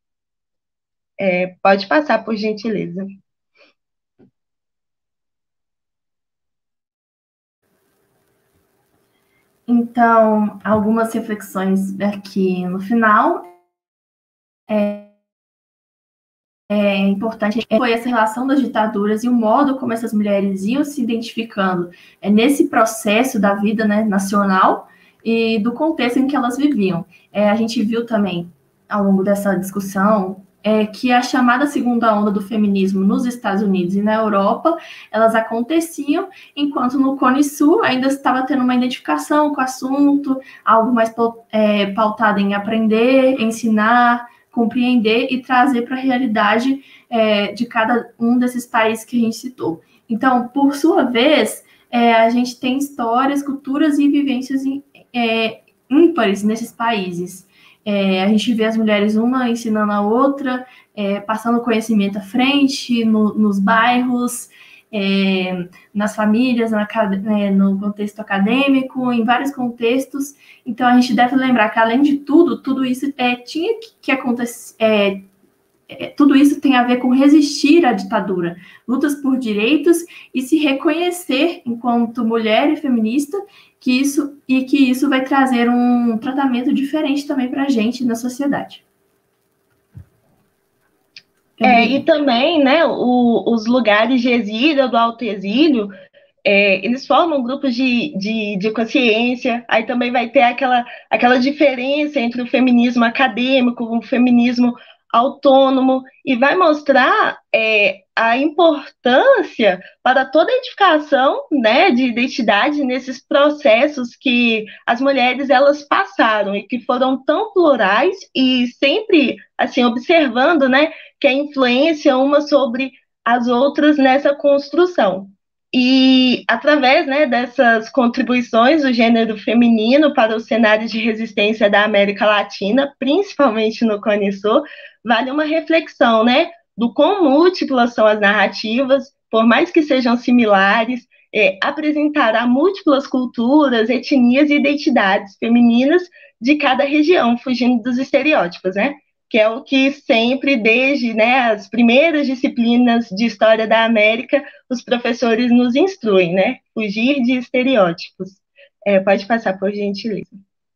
É, pode passar, por gentileza. Então, algumas reflexões aqui no final. É, é importante foi essa relação das ditaduras e o modo como essas mulheres iam se identificando é, nesse processo da vida, né, nacional e do contexto em que elas viviam. É, a gente viu também, ao longo dessa discussão, é, que a chamada segunda onda do feminismo nos Estados Unidos e na Europa, elas aconteciam, enquanto no Cone Sul ainda estava tendo uma identificação com o assunto, algo mais é, pautado em aprender, ensinar, compreender e trazer para a realidade é, de cada um desses países que a gente citou. Então, por sua vez, é, a gente tem histórias, culturas e vivências é, ímpares nesses países. É, a gente vê as mulheres uma ensinando a outra, é, passando conhecimento à frente, no, nos bairros, é, nas famílias, na, né, no contexto acadêmico, em vários contextos. Então, a gente deve lembrar que, além de tudo, tudo isso é, tinha que, que acontecer... É, é, tudo isso tem a ver com resistir à ditadura, lutas por direitos e se reconhecer enquanto mulher e feminista, que isso, e que isso vai trazer um tratamento diferente também para a gente na sociedade. É, e também, né, o, os lugares de exílio, do autoexílio, é, eles formam grupos de, de, de consciência, aí também vai ter aquela, aquela diferença entre o feminismo acadêmico, o feminismo autônomo, e vai mostrar é, a importância para toda a edificação, né, de identidade nesses processos que as mulheres elas passaram e que foram tão plurais e sempre assim observando, né, que a influência uma sobre as outras nessa construção. E através, né, dessas contribuições do gênero feminino para o cenário de resistência da América Latina, principalmente no Cone Sul, vale uma reflexão, né, do quão múltiplas são as narrativas, por mais que sejam similares, é, apresentará múltiplas culturas, etnias e identidades femininas de cada região, fugindo dos estereótipos, né? Que é o que sempre, desde, né, as primeiras disciplinas de História da América, os professores nos instruem, né? Fugir de estereótipos. É, pode passar, por gentileza.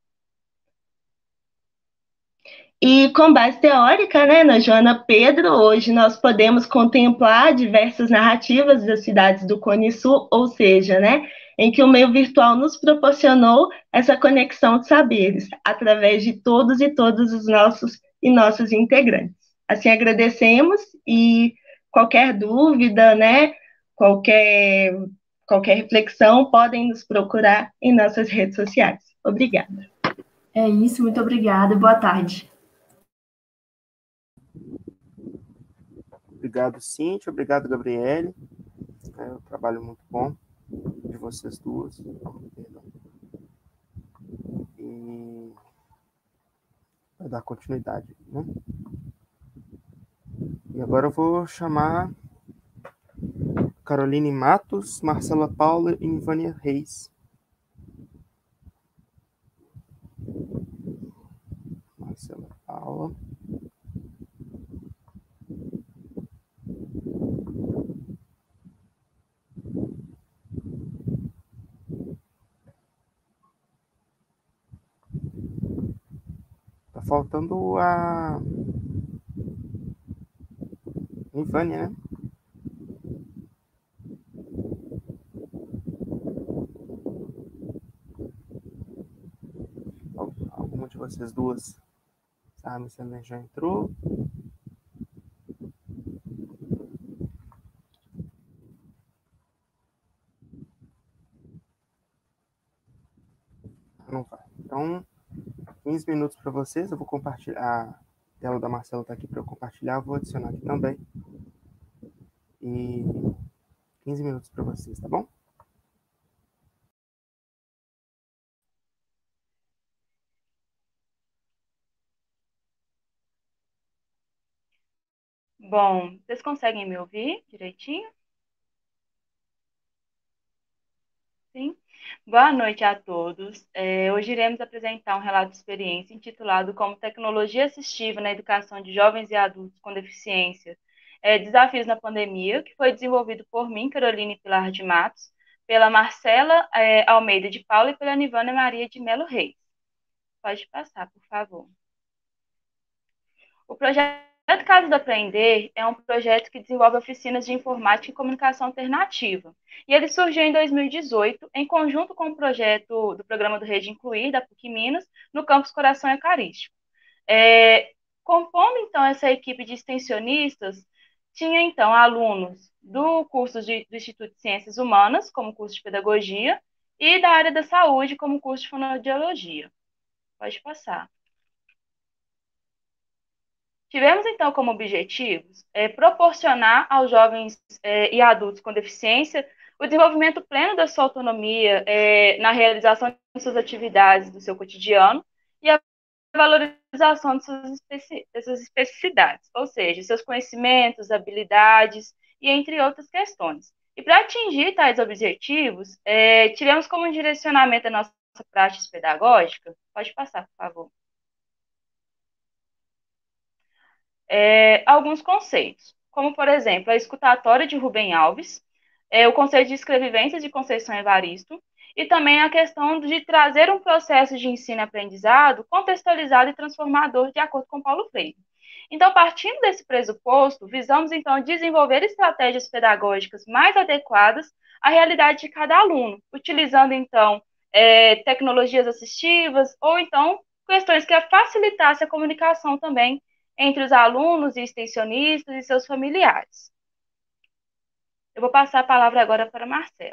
E com base teórica, né, na Joana Pedro, hoje nós podemos contemplar diversas narrativas das cidades do Cone Sul, ou seja, né, em que o meio virtual nos proporcionou essa conexão de saberes, através de todos e todos os nossos e nossas integrantes. Assim, agradecemos e qualquer dúvida, né, qualquer, qualquer reflexão, podem nos procurar em nossas redes sociais. Obrigada. É isso, muito obrigada e boa tarde. Obrigado, Cíntia. Obrigado, Gabriele. É um trabalho muito bom de vocês duas. E vai dar continuidade, né? E agora eu vou chamar Caroline Matos, Marcela Paula e Nivânia Reis. Marcela Paula. Tá faltando a Nivânia, né? Alguma de vocês duas sabe se ela já entrou? Não vai. Então, quinze minutos para vocês. Eu vou compartilhar. A tela da Marcela está aqui para eu compartilhar. Vou adicionar aqui também. E quinze minutos para vocês, tá bom? Bom, vocês conseguem me ouvir direitinho? Sim? Boa noite a todos. É, hoje iremos apresentar um relato de experiência intitulado Como Tecnologia Assistiva na Educação de Jovens e Adultos com Deficiência, é, Desafios na Pandemia, que foi desenvolvido por mim, Caroline Pilar de Matos, pela Marcela é, Almeida de Paula e pela Nivânia Maria de Melo Reis. Pode passar, por favor. O projeto Casa do Aprender é um projeto que desenvolve oficinas de informática e comunicação alternativa. E ele surgiu em dois mil e dezoito, em conjunto com o projeto do Programa do Rede Incluir, da PUC Minas, no campus Coração Eucarístico. É, compondo, então, essa equipe de extensionistas, tinha, então, alunos do curso de, do Instituto de Ciências Humanas, como curso de Pedagogia, e da área da saúde, como curso de Fonoaudiologia. Pode passar. Tivemos, então, como objetivos é, proporcionar aos jovens é, e adultos com deficiência o desenvolvimento pleno da sua autonomia é, na realização de suas atividades do seu cotidiano e a valorização de suas, especi de suas especificidades, ou seja, seus conhecimentos, habilidades e entre outras questões. E para atingir tais objetivos, é, tivemos como direcionamento a nossa prática pedagógica. Pode passar, por favor. É, alguns conceitos, como, por exemplo, a escutatória de Rubem Alves, é, o conceito de escrevivências de Conceição Evaristo, e também a questão de trazer um processo de ensino-aprendizado contextualizado e transformador de acordo com Paulo Freire. Então, partindo desse pressuposto, visamos, então, desenvolver estratégias pedagógicas mais adequadas à realidade de cada aluno, utilizando, então, é, tecnologias assistivas ou, então, questões que facilitassem a comunicação também entre os alunos e extensionistas e seus familiares. Eu vou passar a palavra agora para a Marcela.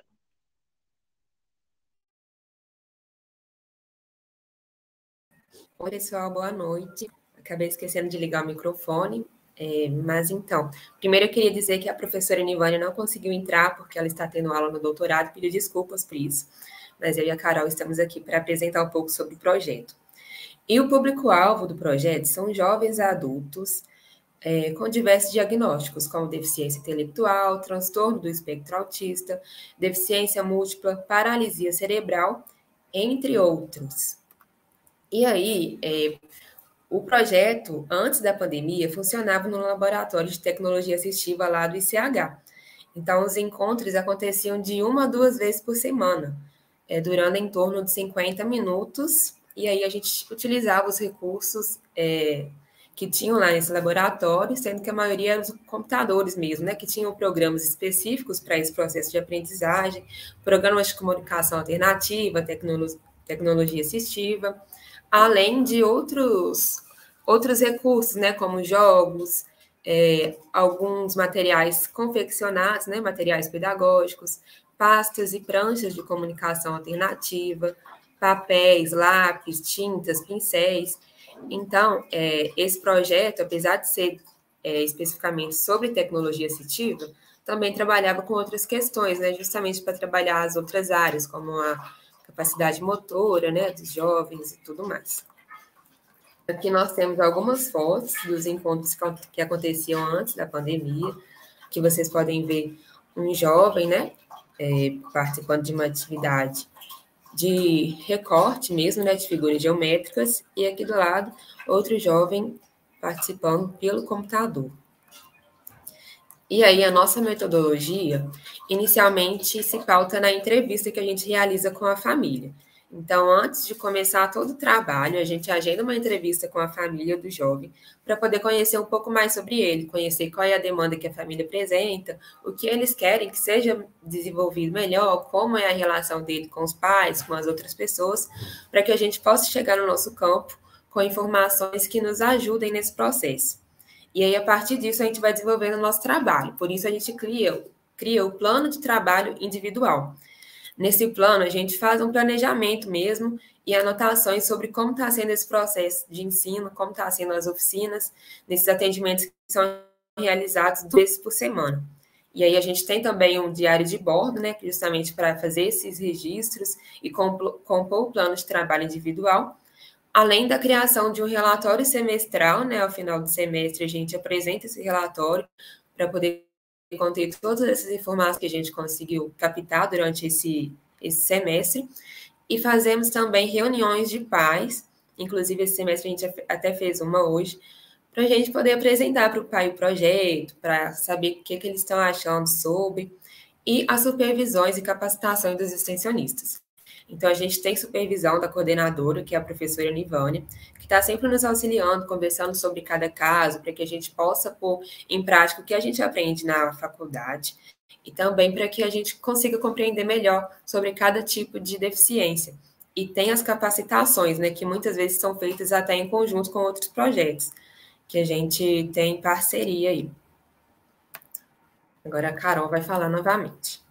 Oi, pessoal, boa noite. Acabei esquecendo de ligar o microfone, é, mas então, primeiro eu queria dizer que a professora Nivânia não conseguiu entrar porque ela está tendo aula no doutorado, pediu desculpas por isso, mas eu e a Carol estamos aqui para apresentar um pouco sobre o projeto. E o público-alvo do projeto são jovens adultos é, com diversos diagnósticos, como deficiência intelectual, transtorno do espectro autista, deficiência múltipla, paralisia cerebral, entre outros. E aí, é, o projeto, antes da pandemia, funcionava no laboratório de tecnologia assistiva lá do I C H. Então, os encontros aconteciam de uma a duas vezes por semana, é, durando em torno de cinquenta minutos, e aí a gente utilizava os recursos é, que tinham lá nesse laboratório, sendo que a maioria eram os computadores mesmo, né, que tinham programas específicos para esse processo de aprendizagem, programas de comunicação alternativa, tecnolo tecnologia assistiva, além de outros, outros recursos, né, como jogos, é, alguns materiais confeccionados, né, materiais pedagógicos, pastas e pranchas de comunicação alternativa, papéis, lápis, tintas, pincéis. Então, é, esse projeto, apesar de ser é, especificamente sobre tecnologia assistiva, também trabalhava com outras questões, né, justamente para trabalhar as outras áreas, como a capacidade motora, né, dos jovens e tudo mais. Aqui nós temos algumas fotos dos encontros que aconteciam antes da pandemia, que vocês podem ver um jovem, né, é, participando de uma atividade de recorte mesmo, né, de figuras geométricas, e aqui do lado, outro jovem participando pelo computador. E aí, a nossa metodologia, inicialmente, se pauta na entrevista que a gente realiza com a família. Então, antes de começar todo o trabalho, a gente agenda uma entrevista com a família do jovem para poder conhecer um pouco mais sobre ele, conhecer qual é a demanda que a família apresenta, o que eles querem que seja desenvolvido melhor, como é a relação dele com os pais, com as outras pessoas, para que a gente possa chegar no nosso campo com informações que nos ajudem nesse processo. E aí, a partir disso, a gente vai desenvolvendo o nosso trabalho. Por isso, a gente cria, cria o plano de trabalho individual. Nesse plano, a gente faz um planejamento mesmo e anotações sobre como está sendo esse processo de ensino, como está sendo as oficinas, nesses atendimentos que são realizados duas vezes por semana. E aí a gente tem também um diário de bordo, né, justamente para fazer esses registros e compor o plano de trabalho individual, além da criação de um relatório semestral, né, ao final do semestre a gente apresenta esse relatório para poder conter todas essas informações que a gente conseguiu captar durante esse, esse semestre, e fazemos também reuniões de pais, inclusive esse semestre a gente até fez uma hoje, para a gente poder apresentar para o pai o projeto, para saber o que, que eles estão achando sobre, e as supervisões e capacitações dos extensionistas. Então, a gente tem supervisão da coordenadora, que é a professora Nivânia, que está sempre nos auxiliando, conversando sobre cada caso, para que a gente possa pôr em prática o que a gente aprende na faculdade, e também para que a gente consiga compreender melhor sobre cada tipo de deficiência. E tem as capacitações, né, que muitas vezes são feitas até em conjunto com outros projetos, que a gente tem parceria aí. Agora a Carol vai falar novamente.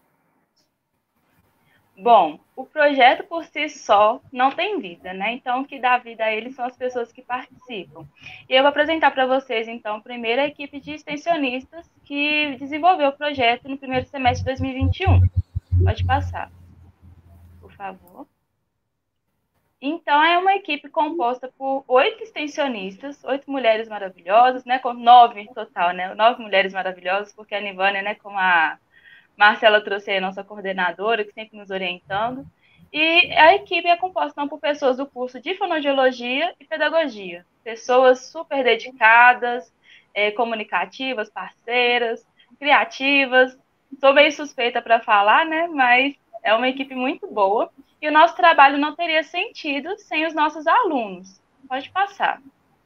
Bom, o projeto por si só não tem vida, né? Então, o que dá vida a ele são as pessoas que participam. E eu vou apresentar para vocês, então, primeiro a equipe de extensionistas que desenvolveu o projeto no primeiro semestre de dois mil e vinte e um. Pode passar, por favor. Então, é uma equipe composta por oito extensionistas, oito mulheres maravilhosas, né? Com nove em total, né? Nove mulheres maravilhosas, porque a Nivânia, né, como a Marcela trouxe aí a nossa coordenadora, que sempre nos orientando. E a equipe é composta por pessoas do curso de Fonoaudiologia e Pedagogia. Pessoas super dedicadas, é, comunicativas, parceiras, criativas. Sou meio suspeita para falar, né? Mas é uma equipe muito boa. E o nosso trabalho não teria sentido sem os nossos alunos. Pode passar.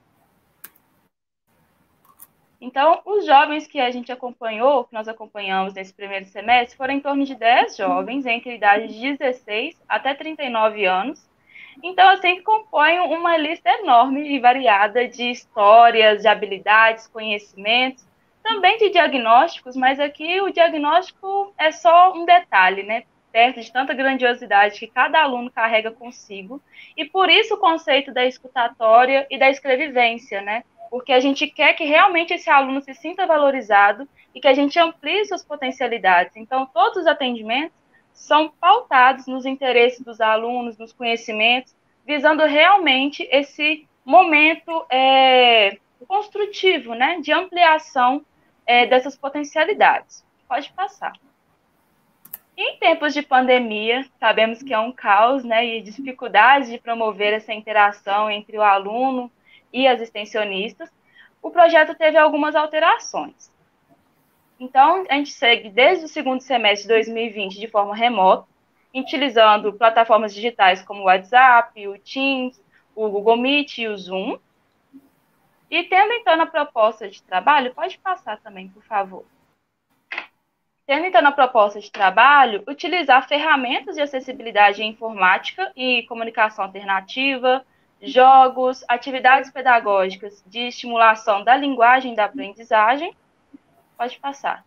Então, os jovens que a gente acompanhou, que nós acompanhamos nesse primeiro semestre, foram em torno de dez jovens, entre idades de dezesseis até trinta e nove anos. Então, assim, que compõem uma lista enorme e variada de histórias, de habilidades, conhecimentos, também de diagnósticos, mas aqui o diagnóstico é só um detalhe, né? Perto de tanta grandiosidade que cada aluno carrega consigo. E por isso o conceito da escutatória e da escrevivência, né? Porque a gente quer que realmente esse aluno se sinta valorizado e que a gente amplie suas potencialidades. Então, todos os atendimentos são pautados nos interesses dos alunos, nos conhecimentos, visando realmente esse momento é, construtivo, né, de ampliação é, dessas potencialidades. Pode passar. Em tempos de pandemia, sabemos que é um caos, né, e dificuldades de promover essa interação entre o aluno e as extensionistas, o projeto teve algumas alterações. Então, a gente segue desde o segundo semestre de dois mil e vinte de forma remota, utilizando plataformas digitais como o WhatsApp, o Teams, o Google Meet e o Zoom. E tendo, então, na proposta de trabalho, pode passar também, por favor. Tendo, então, na proposta de trabalho, utilizar ferramentas de acessibilidade em informática e comunicação alternativa, jogos, atividades pedagógicas de estimulação da linguagem e da aprendizagem. Pode passar.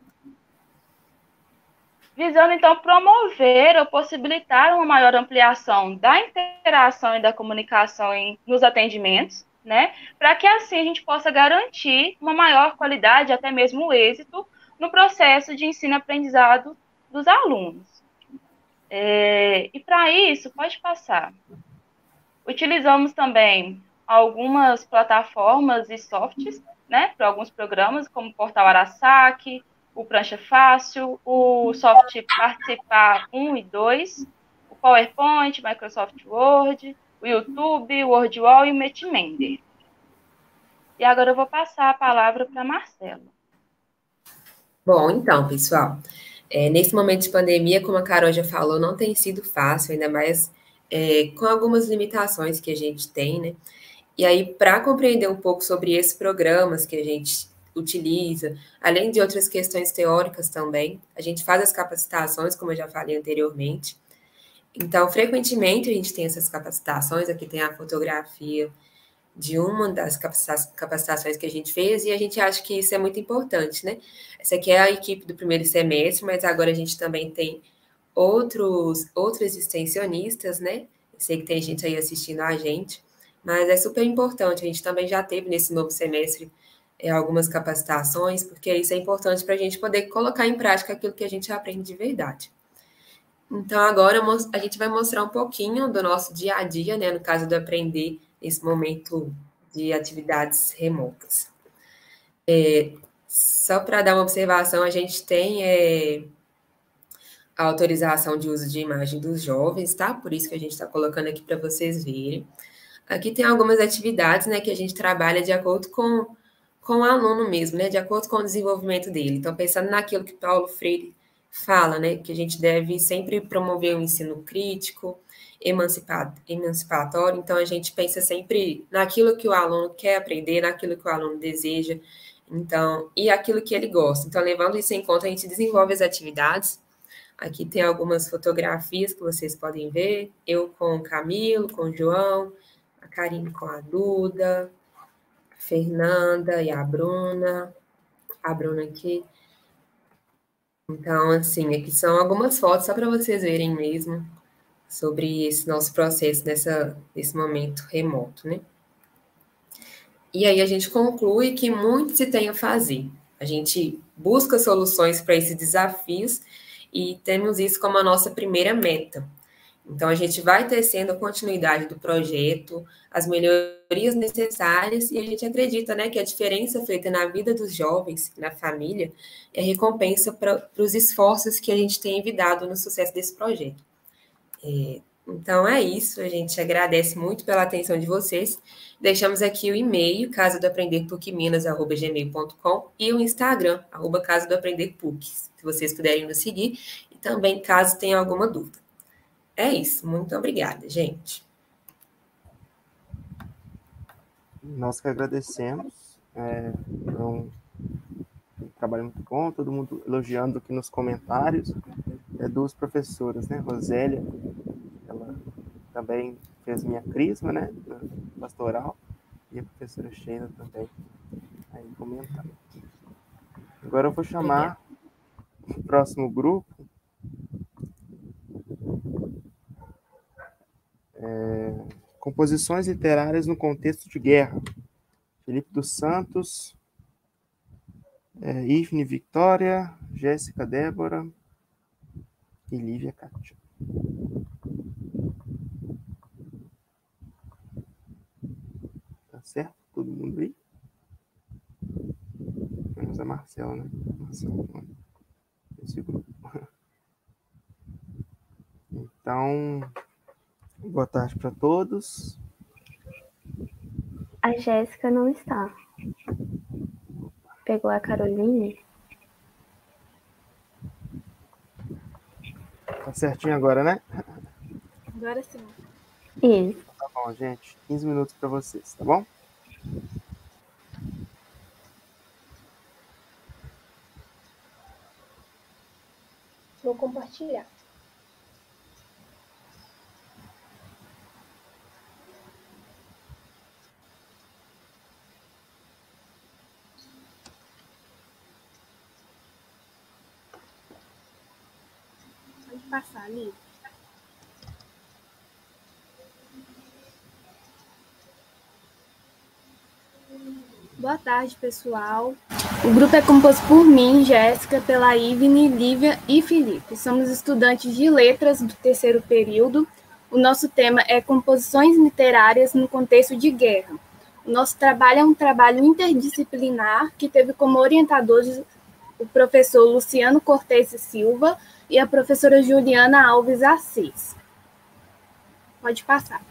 Visando, então, promover ou possibilitar uma maior ampliação da interação e da comunicação em, nos atendimentos, né? Para que, assim, a gente possa garantir uma maior qualidade, até mesmo o êxito, no processo de ensino-aprendizado dos alunos. É, e, para isso, pode passar. Utilizamos também algumas plataformas e softs, né, para alguns programas, como o Portal Arasac, o Prancha Fácil, o Soft Participar um e dois, o PowerPoint, Microsoft Word, o YouTube, o WordWall e o Metimeter. E agora eu vou passar a palavra para a Marcela. Bom, então, pessoal, é, nesse momento de pandemia, como a Carol já falou, não tem sido fácil, ainda mais é, com algumas limitações que a gente tem, né? E aí, para compreender um pouco sobre esses programas que a gente utiliza, além de outras questões teóricas também, a gente faz as capacitações, como eu já falei anteriormente. Então, frequentemente, a gente tem essas capacitações, aqui tem a fotografia de uma das capacitações que a gente fez, e a gente acha que isso é muito importante, né? Essa aqui é a equipe do primeiro semestre, mas agora a gente também tem outros, outros extensionistas, né? Eu sei que tem gente aí assistindo a gente, mas é super importante. A gente também já teve nesse novo semestre é, algumas capacitações, porque isso é importante para a gente poder colocar em prática aquilo que a gente aprende de verdade. Então, agora a gente vai mostrar um pouquinho do nosso dia a dia, né? No caso do aprender nesse momento de atividades remotas. É, só para dar uma observação, a gente tem é, a autorização de uso de imagem dos jovens, tá? Por isso que a gente está colocando aqui para vocês verem. Aqui tem algumas atividades, né, que a gente trabalha de acordo com, com o aluno mesmo, né, de acordo com o desenvolvimento dele. Então, pensando naquilo que Paulo Freire fala, né, que a gente deve sempre promover um ensino crítico, emancipatório. Então, a gente pensa sempre naquilo que o aluno quer aprender, naquilo que o aluno deseja, então, e aquilo que ele gosta. Então, levando isso em conta, a gente desenvolve as atividades. Aqui tem algumas fotografias que vocês podem ver, eu com o Camilo, com o João, a Karine com a Duda, a Fernanda e a Bruna, a Bruna aqui. Então, assim, aqui são algumas fotos, só para vocês verem mesmo, sobre esse nosso processo nessa, nesse momento remoto, né? E aí a gente conclui que muito se tem a fazer. A gente busca soluções para esses desafios e temos isso como a nossa primeira meta. Então, a gente vai tecendo a continuidade do projeto, as melhorias necessárias, e a gente acredita, né, que a diferença feita na vida dos jovens, na família, é recompensa para os esforços que a gente tem envidado no sucesso desse projeto. É, então, é isso. A gente agradece muito pela atenção de vocês. Deixamos aqui o e-mail, casa do aprender puc minas arroba gmail ponto com, e o Instagram, arroba casa do aprender puc, se vocês puderem nos seguir, e também caso tenha alguma dúvida. É isso. Muito obrigada, gente. Nós que agradecemos. É, é um, um trabalho muito bom, todo mundo elogiando aqui nos comentários. É, duas professoras, né? Rosélia, ela também fez minha crisma, né? Pastoral. E a professora Sheila também aí comentando. Agora eu vou chamar o próximo grupo. É, composições literárias no contexto de guerra. Felipe dos Santos, é, Ivne Victoria, Jéssica Débora e Lívia Cátia. Tá certo? Todo mundo aí? Menos a Marcela, né? Marcela, esse grupo. Então, boa tarde para todos. A Jéssica não está. Pegou a Caroline? Tá certinho agora, né? Agora sim. Isso. Tá bom, gente. quinze minutos para vocês, tá bom? Vou compartilhar. Pode passar ali. Boa tarde, pessoal. O grupo é composto por mim, Jéssica, pela Ivne, Lívia e Felipe. Somos estudantes de letras do terceiro período. O nosso tema é composições literárias no contexto de guerra. O nosso trabalho é um trabalho interdisciplinar que teve como orientadores o professor Luciano Cortes e Silva e a professora Juliana Alves Assis. Pode passar.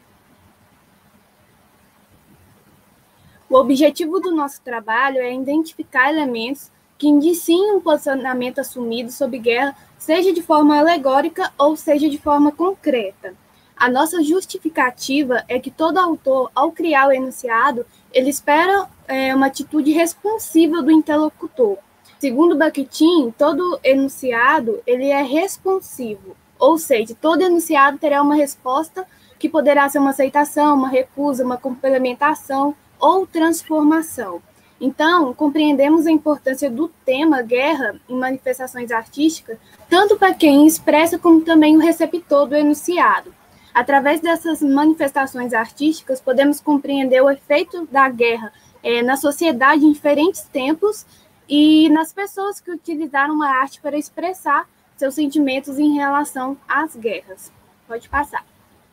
O objetivo do nosso trabalho é identificar elementos que indiciem um posicionamento assumido sobre guerra, seja de forma alegórica ou seja de forma concreta. A nossa justificativa é que todo autor, ao criar o enunciado, ele espera é, uma atitude responsiva do interlocutor. Segundo Bakhtin, todo enunciado ele é responsivo, ou seja, todo enunciado terá uma resposta que poderá ser uma aceitação, uma recusa, uma complementação ou transformação. Então, compreendemos a importância do tema guerra em manifestações artísticas, tanto para quem expressa como também o receptor do enunciado. Através dessas manifestações artísticas, podemos compreender o efeito da guerra é, na sociedade em diferentes tempos e nas pessoas que utilizaram a arte para expressar seus sentimentos em relação às guerras. Pode passar.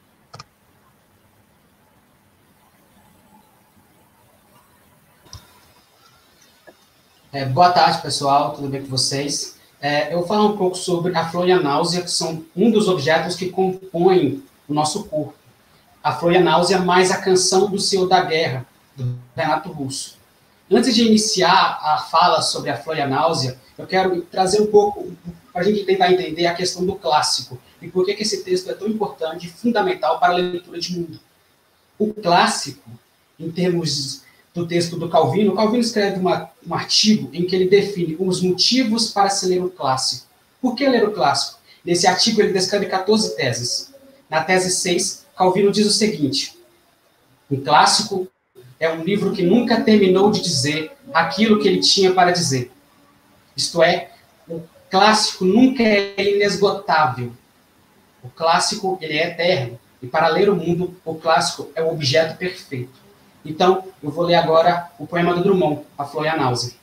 É, boa tarde, pessoal, tudo bem com vocês? É, eu vou falar um pouco sobre a flor e a náusea, que são um dos objetos que compõem o nosso corpo. A flor e a náusea mais a canção do Senhor da Guerra, do Renato Russo. Antes de iniciar a fala sobre a flor e a náusea, eu quero trazer um pouco, para a gente tentar entender a questão do clássico, e por que, que esse texto é tão importante e fundamental para a leitura de mundo. O clássico, em termos do texto do Calvino, o Calvino escreve uma, um artigo em que ele define os motivos para se ler o clássico. Por que ler o clássico? Nesse artigo ele descreve quatorze teses. Na tese seis, Calvino diz o seguinte: um clássico é um livro que nunca terminou de dizer aquilo que ele tinha para dizer. Isto é, o clássico nunca é inesgotável. O clássico ele é eterno. E para ler o mundo, o clássico é o objeto perfeito. Então, eu vou ler agora o poema do Drummond, A Flor e a Náusea.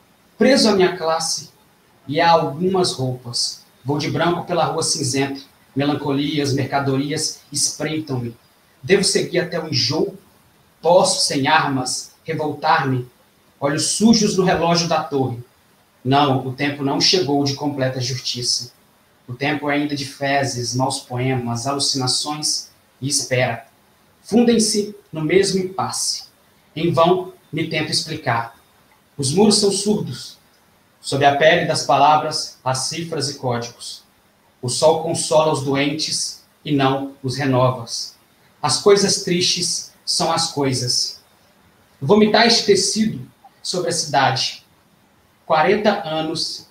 Preso à minha classe e a algumas roupas, vou de branco pela rua cinzenta, Melancolias, mercadorias espreitam-me. Devo seguir até o enjoo? Posso, sem armas, revoltar-me? Olhos sujos no relógio da torre. Não, o tempo não chegou de completa justiça. O tempo é ainda de fezes, maus poemas, alucinações e espera. Fundem-se no mesmo impasse. Em vão me tento explicar. Os muros são surdos. Sob a pele das palavras, há cifras e códigos. O sol consola os doentes e não os renova. As coisas tristes são as coisas. Vomitar este tecido sobre a cidade. quarenta anos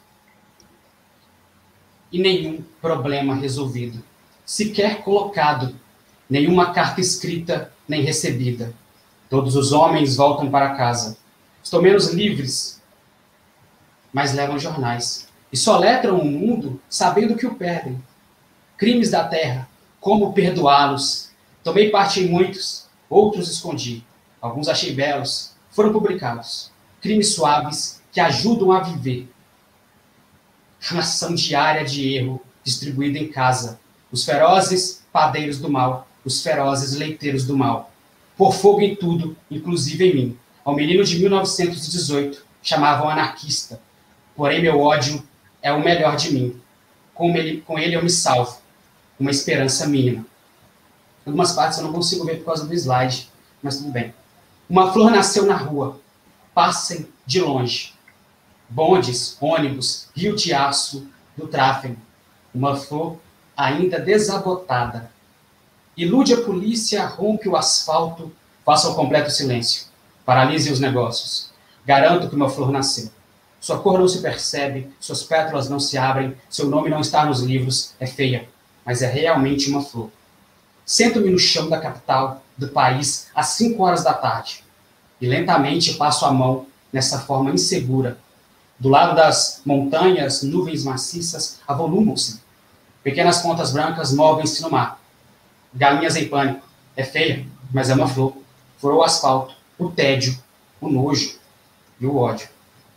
e nenhum problema resolvido. Sequer colocado. Nenhuma carta escrita nem recebida. Todos os homens voltam para casa. Estão menos livres, mas levam jornais. E soletram o mundo sabendo que o perdem. Crimes da terra, como perdoá-los? Tomei parte em muitos, outros escondi. Alguns achei belos, foram publicados. Crimes suaves que ajudam a viver. Ração diária de erro, distribuída em casa. Os ferozes padeiros do mal, os ferozes leiteiros do mal. Por fogo em tudo, inclusive em mim. Ao menino de mil novecentos e dezoito, chamavam anarquista. Porém, meu ódio é o melhor de mim. Com ele, com ele eu me salvo. Uma esperança mínima. Algumas partes eu não consigo ver por causa do slide, mas tudo bem. Uma flor nasceu na rua. Passem de longe. Bondes, ônibus, rio de aço do tráfego. Uma flor ainda desabotada. Ilude a polícia, rompe o asfalto, faça o completo silêncio. Paralise os negócios. Garanto que uma flor nasceu. Sua cor não se percebe, suas pétalas não se abrem, seu nome não está nos livros, é feia, mas é realmente uma flor. Sento-me no chão da capital, do país, às cinco horas da tarde, e lentamente passo a mão nessa forma insegura. Do lado das montanhas, nuvens maciças avolumam-se. Pequenas pontas brancas movem-se no mar. Galinhas em pânico. É feia, mas é uma flor. Furou o asfalto, o tédio, o nojo e o ódio.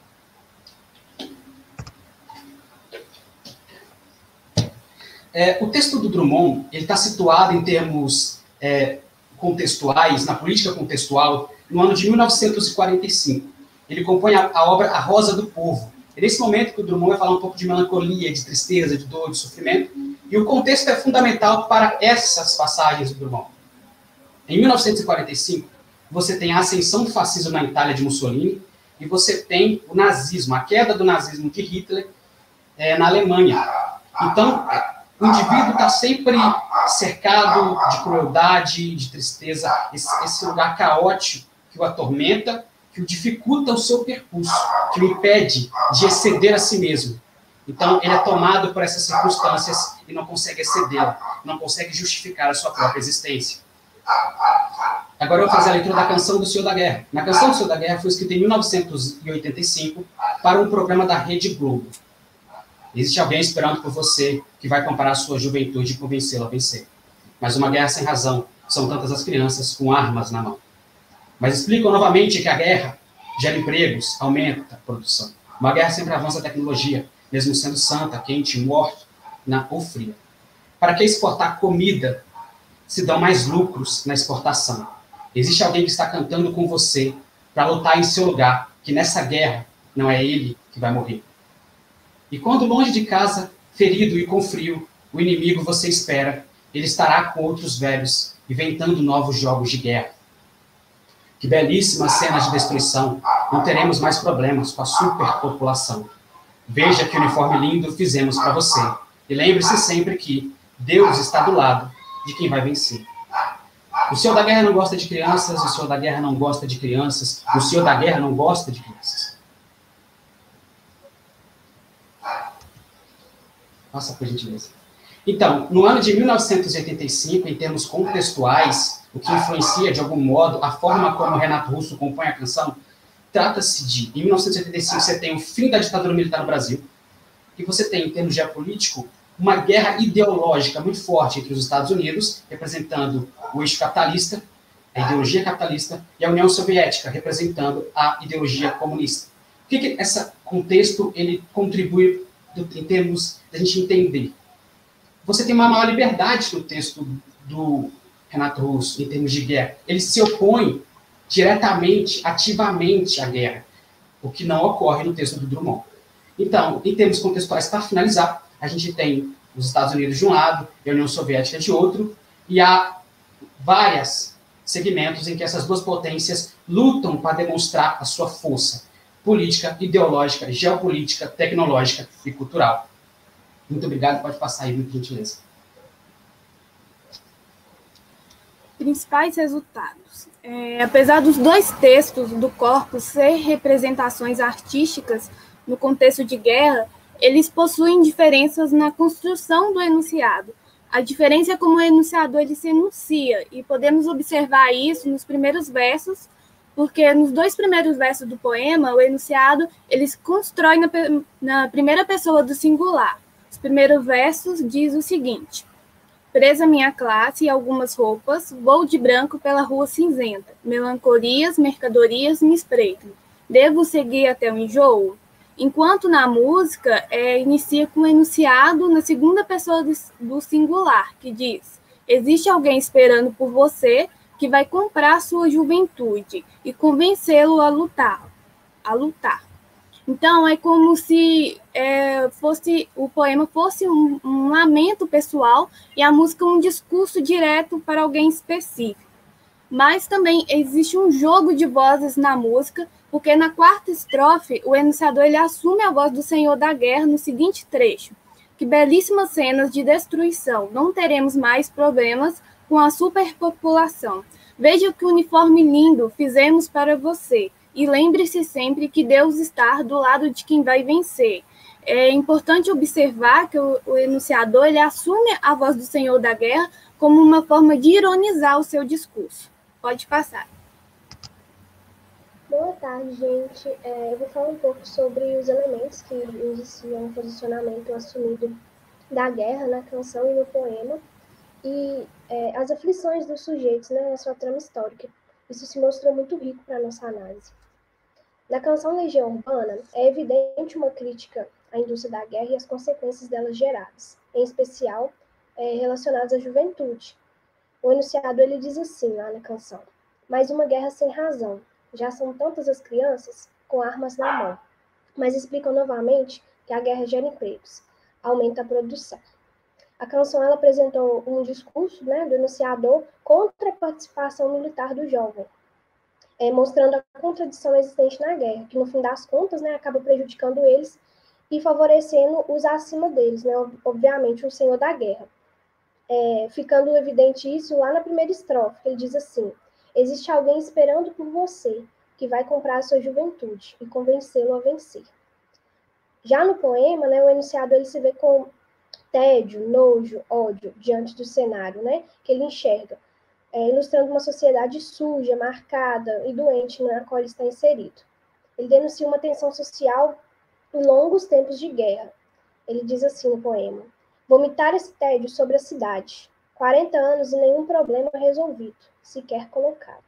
É, o texto do Drummond está situado em termos é, contextuais, na política contextual, no ano de mil novecentos e quarenta e cinco. Ele compõe a, a obra A Rosa do Povo. É nesse momento que o Drummond vai falar um pouco de melancolia, de tristeza, de dor, de sofrimento, e o contexto é fundamental para essas passagens do Drummond. Em mil novecentos e quarenta e cinco, você tem a ascensão do fascismo na Itália de Mussolini, e você tem o nazismo, a queda do nazismo de Hitler é, na Alemanha. Então, o indivíduo está sempre cercado de crueldade, de tristeza, esse, esse lugar caótico que o atormenta, que o dificulta o seu percurso, que o impede de exceder a si mesmo. Então, ele é tomado por essas circunstâncias e não consegue excedê-la, não consegue justificar a sua própria existência. Agora eu vou fazer a leitura da Canção do Senhor da Guerra. Na Canção do Senhor da Guerra foi escrita em mil novecentos e oitenta e cinco para um programa da Rede Globo. Existe alguém esperando por você que vai comparar a sua juventude e convencê-la a vencer. Mas uma guerra sem razão. São tantas as crianças com armas na mão. Mas explicam novamente que a guerra gera empregos, aumenta a produção. Uma guerra sempre avança a tecnologia, mesmo sendo santa, quente, morta ou fria. Para que exportar comida se dão mais lucros na exportação? Existe alguém que está cantando com você para lutar em seu lugar, que nessa guerra não é ele que vai morrer. E quando longe de casa, ferido e com frio, o inimigo você espera, ele estará com outros velhos, inventando novos jogos de guerra. Que belíssimas cenas de destruição, não teremos mais problemas com a superpopulação. Veja que uniforme lindo fizemos para você. E lembre-se sempre que Deus está do lado de quem vai vencer. O Senhor da Guerra não gosta de crianças, o Senhor da Guerra não gosta de crianças, o Senhor da Guerra não gosta de crianças. Nossa, por gentileza. Então, no ano de mil novecentos e oitenta e cinco, em termos contextuais, o que influencia, de algum modo, a forma como o Renato Russo compõe a canção, trata-se de, em mil novecentos e oitenta e cinco, você tem o fim da ditadura militar no Brasil, e você tem, em termos geopolítico, uma guerra ideológica muito forte entre os Estados Unidos, representando o eixo capitalista, a ideologia capitalista, e a União Soviética, representando a ideologia comunista. O que, que esse contexto ele contribui em termos da gente entender? você tem uma maior liberdade no texto do Renato Russo, em termos de guerra. Ele se opõe diretamente, ativamente à guerra, o que não ocorre no texto do Drummond. Então, em termos contextuais, para finalizar, a gente tem os Estados Unidos de um lado e a União Soviética de outro, e há vários segmentos em que essas duas potências lutam para demonstrar a sua força política, ideológica, geopolítica, tecnológica e cultural. Muito obrigado, pode passar aí, por gentileza. Principais resultados. É, apesar dos dois textos do corpus ser representações artísticas no contexto de guerra, eles possuem diferenças na construção do enunciado. A diferença é como o enunciado ele se enuncia, e podemos observar isso nos primeiros versos, porque nos dois primeiros versos do poema, o enunciado ele se constrói na, na primeira pessoa do singular. Os primeiros versos diz o seguinte: presa minha classe e algumas roupas, vou de branco pela rua cinzenta. Melancolias, mercadorias me espreitam. Devo seguir até o enjoo? Enquanto na música, é, inicia com o enunciado na segunda pessoa do, do singular, que diz: existe alguém esperando por você que vai comprar sua juventude e convencê-lo a lutar. A lutar. Então, é como se é, fosse, o poema fosse um, um lamento pessoal e a música um discurso direto para alguém específico. Mas também existe um jogo de vozes na música, porque na quarta estrofe, o enunciador ele assume a voz do Senhor da Guerra no seguinte trecho: que belíssimas cenas de destruição, não teremos mais problemas com a superpopulação. Veja que uniforme lindo fizemos para você. E lembre-se sempre que Deus está do lado de quem vai vencer. É importante observar que o, o enunciador ele assume a voz do Senhor da Guerra como uma forma de ironizar o seu discurso. Pode passar. Boa tarde, gente. É, eu vou falar um pouco sobre os elementos que indiciam o posicionamento assumido da guerra na canção e no poema, e é, as aflições dos sujeitos, né, na sua trama histórica. Isso se mostrou muito rico para a nossa análise. Na canção Legião Urbana, é evidente uma crítica à indústria da guerra e às consequências delas geradas, em especial é, relacionadas à juventude. O enunciado ele diz assim lá na canção: mais uma guerra sem razão, já são tantas as crianças com armas na mão. Mas explicam novamente que a guerra gera empregos, aumenta a produção. A canção ela apresentou um discurso, né, do enunciador contra a participação militar do jovem, é, mostrando a contradição existente na guerra, que no fim das contas, né, acaba prejudicando eles e favorecendo os acima deles, né, obviamente o senhor da guerra. É, ficando evidente isso lá na primeira estrofe, que ele diz assim: existe alguém esperando por você, que vai comprar a sua juventude e convencê-lo a vencer. Já no poema, né, o enunciado ele se vê com tédio, nojo, ódio diante do cenário, né, que ele enxerga, é, ilustrando uma sociedade suja, marcada e doente na qual ele está inserido. Ele denuncia uma tensão social em longos tempos de guerra. Ele diz assim no poema: vomitar esse tédio sobre a cidade, quarenta anos e nenhum problema resolvido, sequer colocado.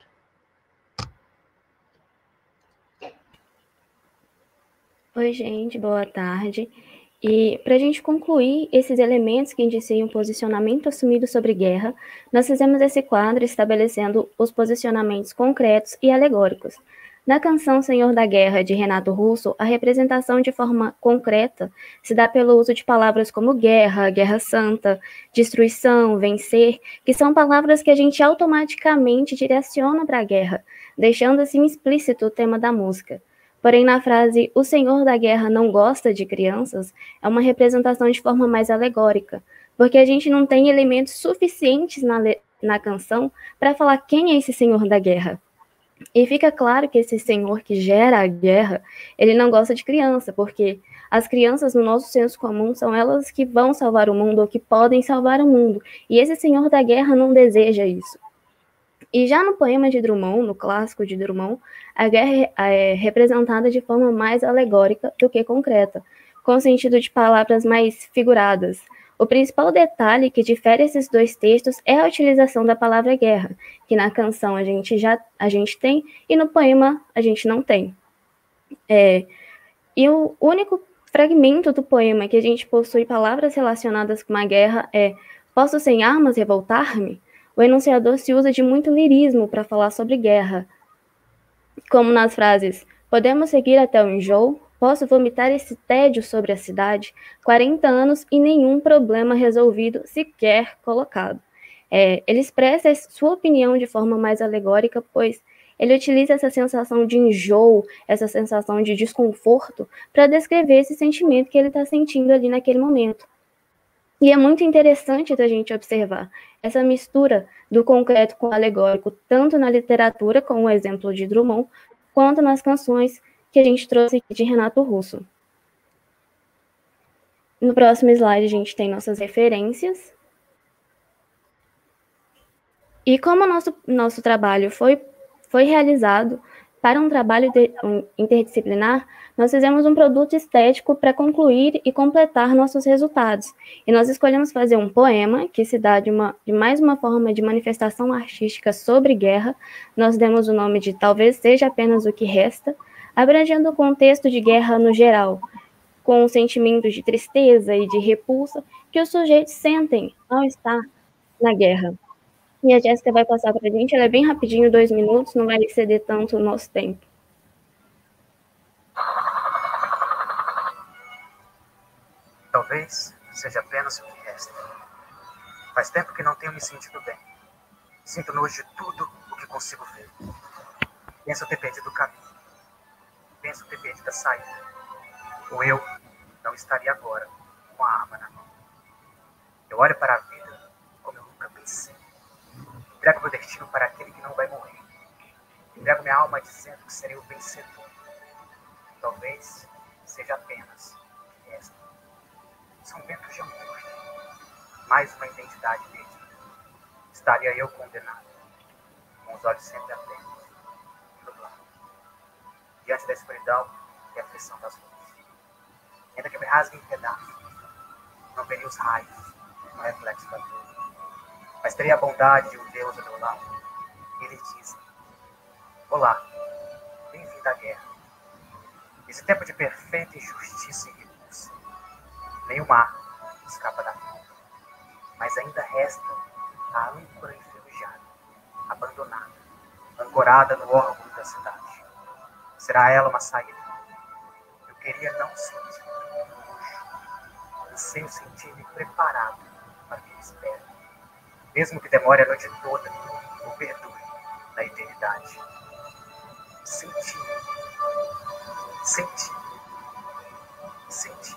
Oi, gente, boa tarde. E para a gente concluir esses elementos que indiciam o posicionamento assumido sobre guerra, nós fizemos esse quadro estabelecendo os posicionamentos concretos e alegóricos. Na canção Senhor da Guerra, de Renato Russo, a representação de forma concreta se dá pelo uso de palavras como guerra, guerra santa, destruição, vencer, que são palavras que a gente automaticamente direciona para a guerra, deixando assim explícito o tema da música. Porém, na frase "o Senhor da Guerra não gosta de crianças", é uma representação de forma mais alegórica, porque a gente não tem elementos suficientes na, na canção para falar quem é esse Senhor da Guerra. E fica claro que esse Senhor que gera a guerra, ele não gosta de criança, porque as crianças, no nosso senso comum, são elas que vão salvar o mundo ou que podem salvar o mundo, e esse Senhor da Guerra não deseja isso. E já no poema de Drummond, no clássico de Drummond, a guerra é representada de forma mais alegórica do que concreta, com sentido de palavras mais figuradas. O principal detalhe que difere esses dois textos é a utilização da palavra guerra, que na canção a gente já a gente tem e no poema a gente não tem. É, e o único fragmento do poema que a gente possui palavras relacionadas com a guerra é "Posso sem armas revoltar-me?", o enunciador se usa de muito lirismo para falar sobre guerra, como nas frases "Podemos seguir até o enjoo?", "Posso vomitar esse tédio sobre a cidade?", quarenta anos e nenhum problema resolvido sequer colocado. É, ele expressa sua opinião de forma mais alegórica, pois ele utiliza essa sensação de enjoo, essa sensação de desconforto, para descrever esse sentimento que ele está sentindo ali naquele momento. E é muito interessante da gente observar essa mistura do concreto com o alegórico, tanto na literatura, como o exemplo de Drummond, quanto nas canções que a gente trouxe aqui de Renato Russo. No próximo slide, a gente tem nossas referências. E como o nosso, nosso trabalho foi, foi realizado para um trabalho de, um, interdisciplinar, nós fizemos um produto estético para concluir e completar nossos resultados. E nós escolhemos fazer um poema, que se dá de, uma, de mais uma forma de manifestação artística sobre guerra. Nós demos o nome de Talvez Seja Apenas o que Resta, abrangendo o contexto de guerra no geral, com sentimentos de tristeza e de repulsa que os sujeitos sentem ao estar na guerra. E a Jéssica vai passar para a gente, ela é bem rapidinho, dois minutos, não vai exceder tanto o nosso tempo. Talvez seja apenas o que resta. Faz tempo que não tenho me sentido bem. Sinto nojo de tudo o que consigo ver. Penso ter perdido o caminho. Penso ter perdido a saída. Ou eu não estaria agora com a arma na mão. Eu olho para a vida como eu nunca pensei. Entrego meu destino para aquele que não vai morrer. Entrego minha alma dizendo que serei o vencedor. Talvez seja apenas o que resta. São ventos de angústia. Mais uma identidade perdida. Estaria eu condenado, com os olhos sempre abertos, nublados, diante da escuridão e aflição das luzes. Ainda que me rasgue em pedaços, não veria os raios no reflexo da luz. Mas teria a bondade de um Deus ao meu lado. Ele diz: olá, bem-vindo à guerra. Esse tempo de perfeita injustiça e repulsa. Nem o mar escapa da vida. Mas ainda resta a âncora enferrujada, abandonada, ancorada no órgão da cidade. Será ela uma saída? Eu queria não sentir nojo. Anseio sentir-me preparado para o que me espera. Mesmo que demore a noite toda, ou perdure na eternidade. Sentir, sentir, sentir.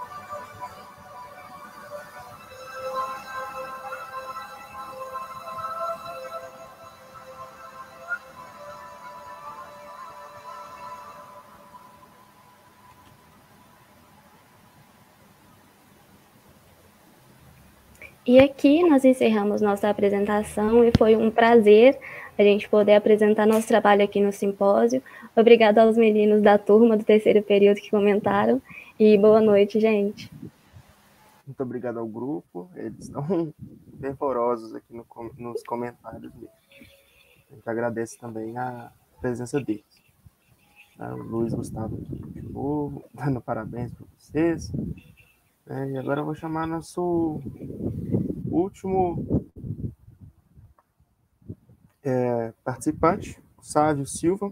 E aqui nós encerramos nossa apresentação e foi um prazer a gente poder apresentar nosso trabalho aqui no simpósio. Obrigada aos meninos da turma do terceiro período que comentaram e boa noite, gente. Muito obrigado ao grupo, eles estão fervorosos aqui no, nos comentários mesmo. A gente agradece também a presença deles. O Luiz Gustavo aqui de novo, dando parabéns para vocês. É, e agora eu vou chamar nosso último é, participante, Sávio Silva,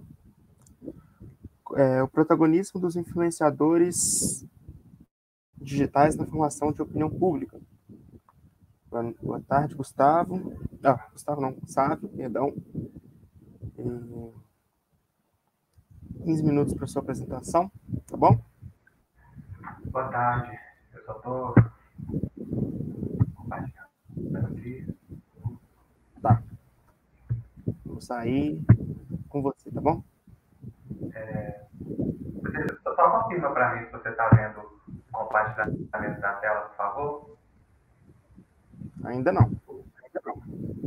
é, o protagonismo dos influenciadores digitais na formação de opinião pública. Boa tarde, Gustavo. Ah, Gustavo não, Sávio, perdão. E quinze minutos para sua apresentação, tá bom? Boa tarde. Eu só estou compartilhando aqui. Tá. Vou sair com você, tá bom? É, você só confirma para mim se você está vendo o compartilhamento da tela, por favor? Ainda não. Ainda não.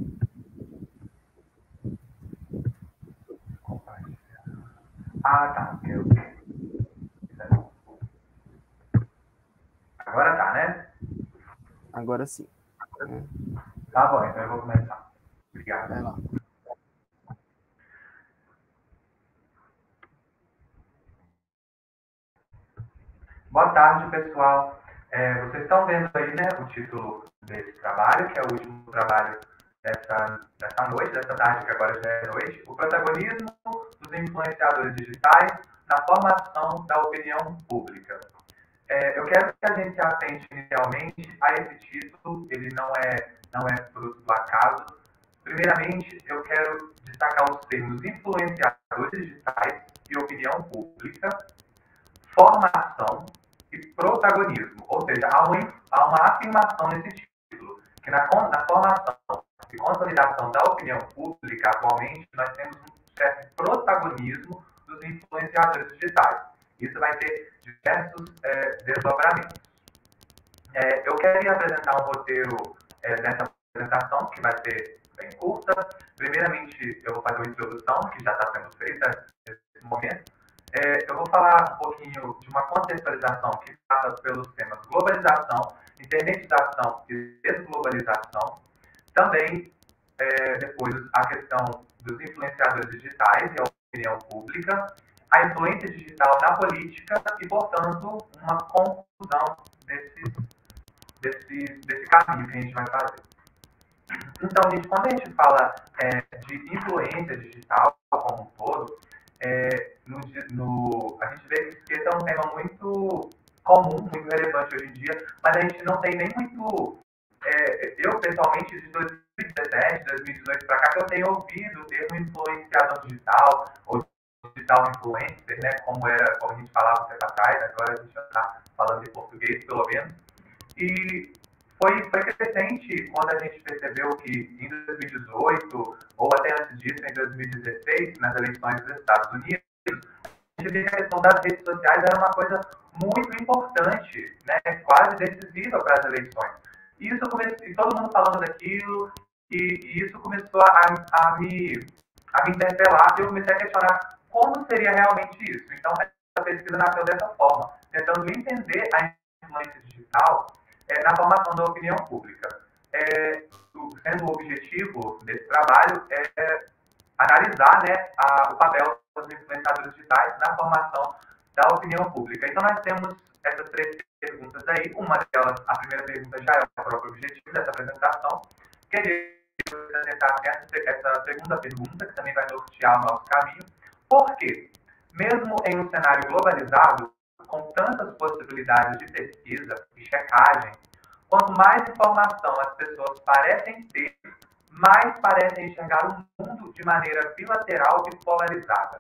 Ah, tá. Ok, ok. Agora tá, né? Agora sim. Tá bom, então eu vou começar. Obrigado. Vai lá. Boa tarde, pessoal. É, vocês estão vendo aí, né, o título desse trabalho, que é o último trabalho dessa, dessa noite, dessa tarde, que agora já é noite, o protagonismo dos influenciadores digitais na formação da opinião pública. É, eu quero que a gente se atente inicialmente a esse título, ele não é, não é fruto do acaso. Primeiramente, eu quero destacar os termos influenciadores digitais e opinião pública, formação e protagonismo, ou seja, há uma, há uma afirmação nesse título, que na, na formação e consolidação da opinião pública, atualmente, nós temos um certo protagonismo dos influenciadores digitais. Isso vai ter diversos é, desdobramentos. É, eu queria apresentar um roteiro é, dessa apresentação, que vai ser bem curta. Primeiramente, eu vou fazer uma introdução, que já está sendo feita nesse momento. É, eu vou falar um pouquinho de uma contextualização que passa pelos temas globalização, internetização e desglobalização. Também, é, depois, a questão dos influenciadores digitais e a opinião pública, a influência digital na política e, portanto, uma conclusão desse, desse, desse caminho que a gente vai fazer. Então, gente, quando a gente fala é, de influência digital como um todo, é, no, no, a gente vê que esse é um tema muito comum, muito relevante hoje em dia, mas a gente não tem nem muito... É, eu, pessoalmente, de dois mil e dezessete, dois mil e dezoito para cá, que eu tenho ouvido o termo influenciador digital, ou digital influencer, né, como, era, como a gente falava um tempo atrás, agora a gente já está falando em português, pelo menos. E foi, foi crescente quando a gente percebeu que em dois mil e dezoito, ou até antes disso, em dois mil e dezesseis, nas eleições dos Estados Unidos, a gente viu que a questão das redes sociais era uma coisa muito importante, né, quase decisiva para as eleições. E, isso comece... e todo mundo falando daquilo, e, e isso começou a, a, me, a me interpelar, e eu comecei a questionar como seria realmente isso. Então, essa pesquisa nasceu dessa forma, tentando entender a influência digital é, na formação da opinião pública. É, sendo o objetivo desse trabalho é analisar, né, a, o papel dos influenciadores digitais na formação da opinião pública. Então, nós temos essas três perguntas aí. Uma delas, a primeira pergunta já é o próprio objetivo dessa apresentação. Queria apresentar essa, essa segunda pergunta, que também vai nortear o nosso caminho. Por quê? Mesmo em um cenário globalizado, com tantas possibilidades de pesquisa e checagem, quanto mais informação as pessoas parecem ter, mais parecem enxergar o mundo de maneira bilateral e polarizada.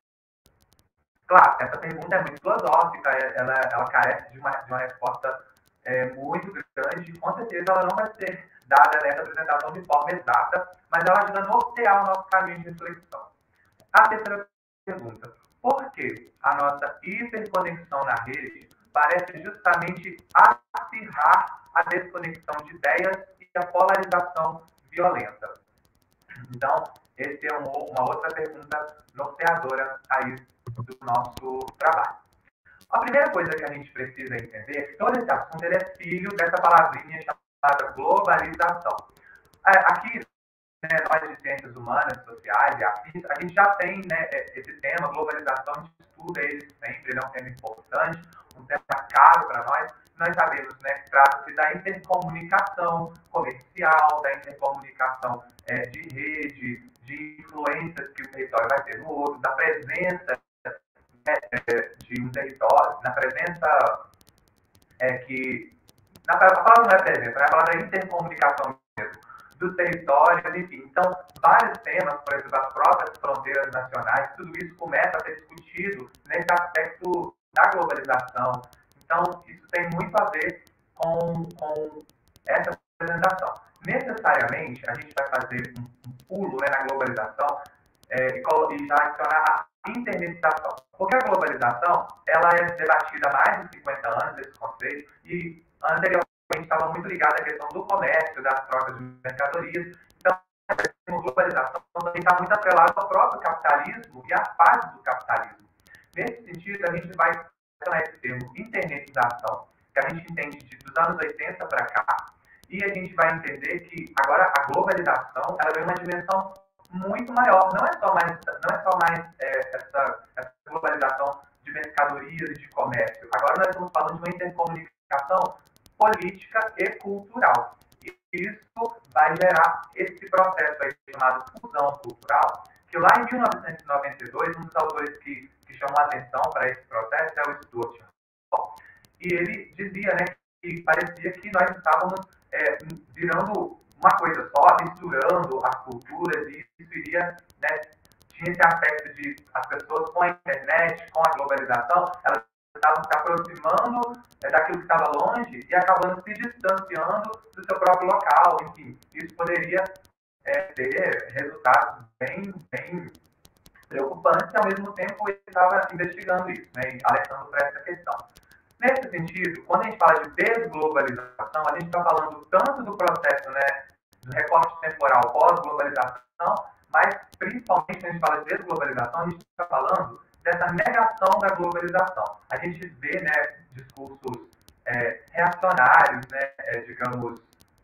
Claro, essa pergunta é muito filosófica, ela, ela carece de uma, de uma resposta é, muito grande, com certeza ela não vai ser dada nessa apresentação de forma exata, mas ela ajuda a nortear o nosso caminho de reflexão. A terceira pergunta: por que a nossa hiperconexão na rede parece justamente acirrar a desconexão de ideias e a polarização violenta? Então, essa é uma, uma outra pergunta norteadora aí do nosso trabalho. A primeira coisa que a gente precisa entender é que todo esse assunto ele é filho dessa palavrinha chamada globalização. Aqui, né, nós de ciências humanas, sociais e afins, a gente já tem, né, esse tema, globalização, a gente estuda ele sempre, ele é um tema importante, um tema caro para nós. Nós sabemos, né, que trata-se da intercomunicação comercial, da intercomunicação é, de rede, de influências que o território vai ter no outro, da presença né, de um território, na presença é, que... Na, a palavra não é presença, né, a palavra é intercomunicação mesmo, dos territórios, enfim. Então, vários temas, por exemplo, as próprias fronteiras nacionais, tudo isso começa a ser discutido nesse aspecto da globalização. Então, isso tem muito a ver com, com essa apresentação. Necessariamente, a gente vai fazer um, um pulo né, na globalização é, e, e já adicionar a internetização. Porque a globalização, ela é debatida há mais de cinquenta anos, esse conceito, e anteriormente estava muito ligada à questão do comércio, das trocas de mercadorias. Então, a globalização também está muito atrelada ao próprio capitalismo e à fase do capitalismo. Nesse sentido, a gente vai chamar esse termo internetização, que a gente entende de, dos anos oitenta para cá, e a gente vai entender que agora a globalização ela vem uma dimensão muito maior. Não é só mais, não é só mais é, essa, essa globalização de mercado mercadorias e de comércio. Agora nós estamos falando de uma intercomunicação política e cultural. E isso vai gerar esse processo aí chamado fusão cultural, que lá em mil novecentos e noventa e dois, um dos autores que, que chamou a atenção para esse processo é o Stuart Hall, e ele dizia, né, que parecia que nós estávamos é, virando uma coisa só, misturando as culturas, e isso iria, né, tinha esse aspecto de as pessoas com a internet, com a globalização, elas estavam se aproximando é, daquilo que estava longe e acabando se distanciando do seu próprio local. Enfim, isso poderia é, ter resultados bem, bem preocupantes, e ao mesmo tempo ele estava investigando isso, né, e alertando para essa questão. Nesse sentido, quando a gente fala de desglobalização, a gente está falando tanto do processo, né, do recorte temporal pós-globalização, mas principalmente quando a gente fala de desglobalização, a gente está falando dessa negação da globalização. A gente vê, né, discursos é, reacionários, né, é, digamos,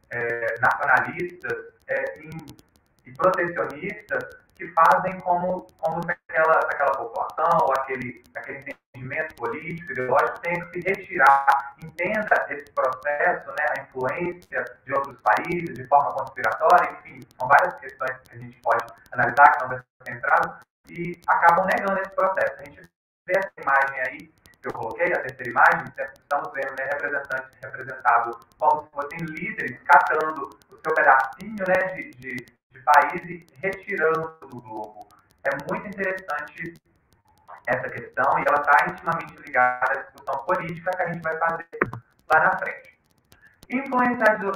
é, nacionalistas é, e, e protecionistas que fazem como, como se aquela, aquela população, aquele, aquele entendimento político, ideológico, tem que se retirar, entenda esse processo, né, a influência de outros países, de forma conspiratória, enfim, são várias questões que a gente pode analisar, que não vai ser centrado, e acabam negando esse processo. A gente vê essa imagem aí, que eu coloquei, a terceira imagem, estamos vendo, né, representantes representados como se fossem líderes, catando o seu pedacinho, né, de, de, de país e retirando do globo. É muito interessante essa questão, e ela está intimamente ligada à discussão política que a gente vai fazer lá na frente. Influenciador,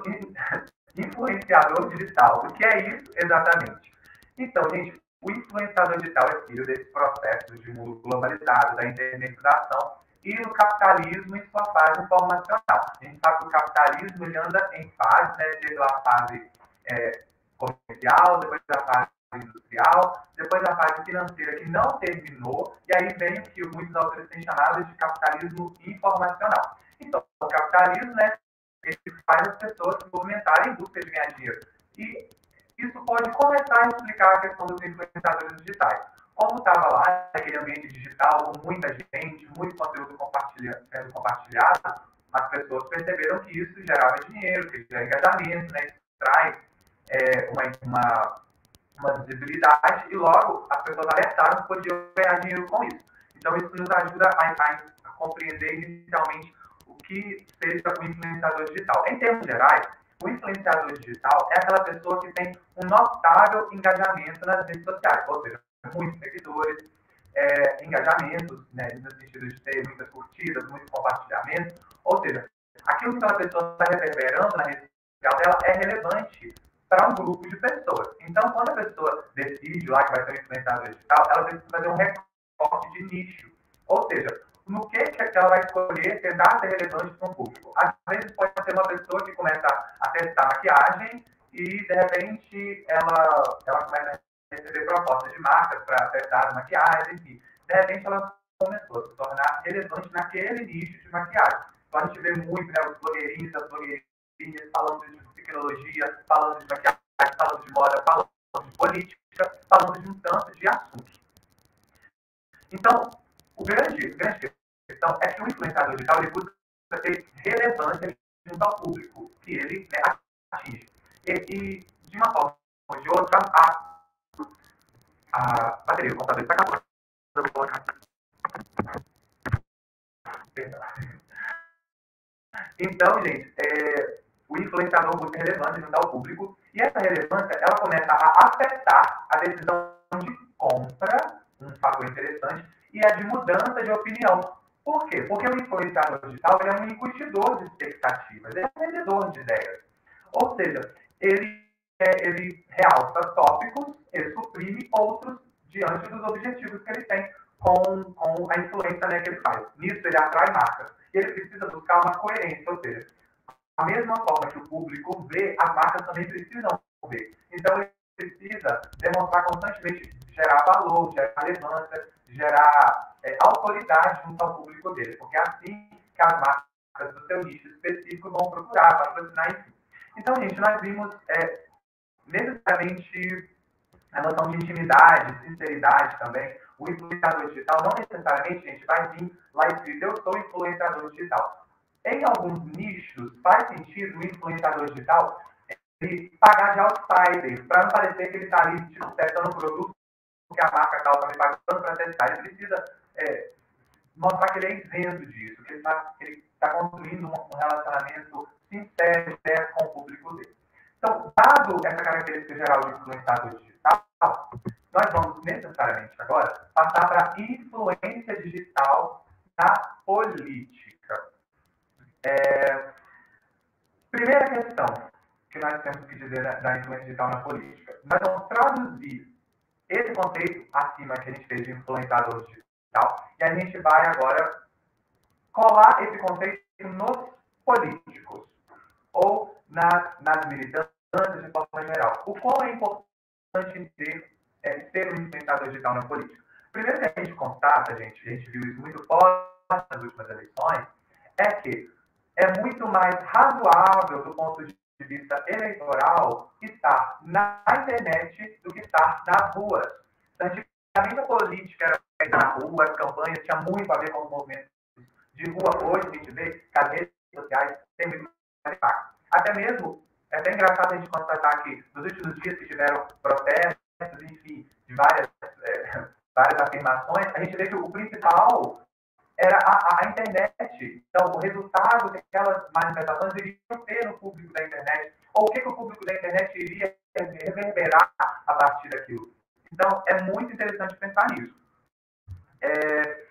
influenciador digital, o que é isso exatamente? Então, gente, o influenciador digital é filho desse processo de mundo globalizado, da internetização e do capitalismo em sua fase informacional. A gente sabe que o capitalismo ele anda em fases, né, desde a fase é, comercial, depois da fase industrial, depois da fase financeira que não terminou, e aí vem o que muitos autores têm chamado de capitalismo informacional. Então, o capitalismo, né, ele faz as pessoas se movimentarem em busca de ganhar dinheiro. E isso pode começar a explicar a questão dos influenciadores digitais. Como estava lá, naquele ambiente digital, com muita gente, muito conteúdo compartilha, sendo compartilhado, as pessoas perceberam que isso gerava dinheiro, que gera engajamento, né, isso traz é, uma, uma, uma visibilidade, e logo as pessoas alertaram que podiam ganhar dinheiro com isso. Então isso nos ajuda a, a, a compreender inicialmente o que seja o influenciador digital. Em termos gerais, o influenciador digital é aquela pessoa que tem um notável engajamento nas redes sociais, ou seja, muitos seguidores, é, engajamentos, né, no sentido de ter muitas curtidas, muitos compartilhamentos, ou seja, aquilo que aquela pessoa está reverberando na rede social dela é relevante para um grupo de pessoas. Então, quando a pessoa decide lá que vai ser um influenciador digital, ela precisa fazer um recorte de nicho, ou seja, no que, que ela vai escolher tentar ser relevante para um público. Às vezes pode ser uma pessoa que começa a testar maquiagem e, de repente, ela, ela começa a receber propostas de marcas para testar maquiagem, enfim. De repente, ela começou a se tornar relevante naquele nicho de maquiagem. Então, a gente vê muito, né, os blogueirinhos, as blogueirinhas falando de tecnologia, falando de maquiagem, falando de moda, falando de política, falando de um tanto de assuntos. Então, o grande, grande questão é que o influenciador digital ele busca ter relevância junto ao público que ele, né, atinge. E, e, de uma forma ou de outra, a, a bateria do computador está acabando. Eu vou colocar aqui. Perdão. Então, gente, é, o influenciador busca relevância junto ao público, e essa relevância ela começa a afetar a decisão de compra, um fator interessante, e a de mudança de opinião. Por quê? Porque o influenciador digital ele é um incutidor de expectativas, ele é um vendedor de ideias. Ou seja, ele, é, ele realça tópicos, ele suprime outros diante dos objetivos que ele tem com, com a influência, né, que ele faz. Nisso ele atrai marcas. E ele precisa buscar uma coerência, ou seja, da mesma forma que o público vê, as marcas também precisam ver. Então ele precisa demonstrar constantemente, gerar valor, gerar relevância, gerar é, autoridade junto ao público dele, porque é assim que as marcas do seu nicho específico vão procurar, patrocinar, enfim. Então, gente, nós vimos é, necessariamente a noção de intimidade, sinceridade também. O influenciador digital não necessariamente, gente, vai vir lá escrito, eu sou influenciador digital. Em alguns nichos, faz sentido o influenciador digital ele pagar de outsider, para não parecer que ele está ali, tipo, testando o produto que a marca tal está me pagando para testar. Ele precisa é, mostrar que ele é isento disso, que ele está tá construindo um relacionamento sincero com o público dele. Então, dado essa característica geral de influenciador digital, nós vamos necessariamente agora passar para a influência digital na política. É, primeira questão que nós temos que dizer da, da influência digital na política. Nós vamos traduzir esse conceito acima que a gente fez de influenciador digital e a gente vai agora colar esse conceito nos políticos ou nas, nas militantes de forma geral. O qual é importante ter, é, ser um influenciador digital na política? Primeiro que a gente constata, gente, a gente viu isso muito forte nas últimas eleições, é que é muito mais razoável do ponto de vista eleitoral estar na internet do que estar nas ruas. Antigamente a política era na rua, as campanhas tinham muito a ver com os movimentos de rua. Hoje a gente vê que as redes sociais têm muito mais impacto. Até mesmo, é até engraçado a gente constatar que nos últimos dias que tiveram protestos, enfim, de várias, é, várias afirmações, a gente vê que o principal era a, a internet. Então, o resultado daquelas manifestações iria ter no público da internet, ou o que, que o público da internet iria reverberar a partir daquilo. Então, é muito interessante pensar nisso. É,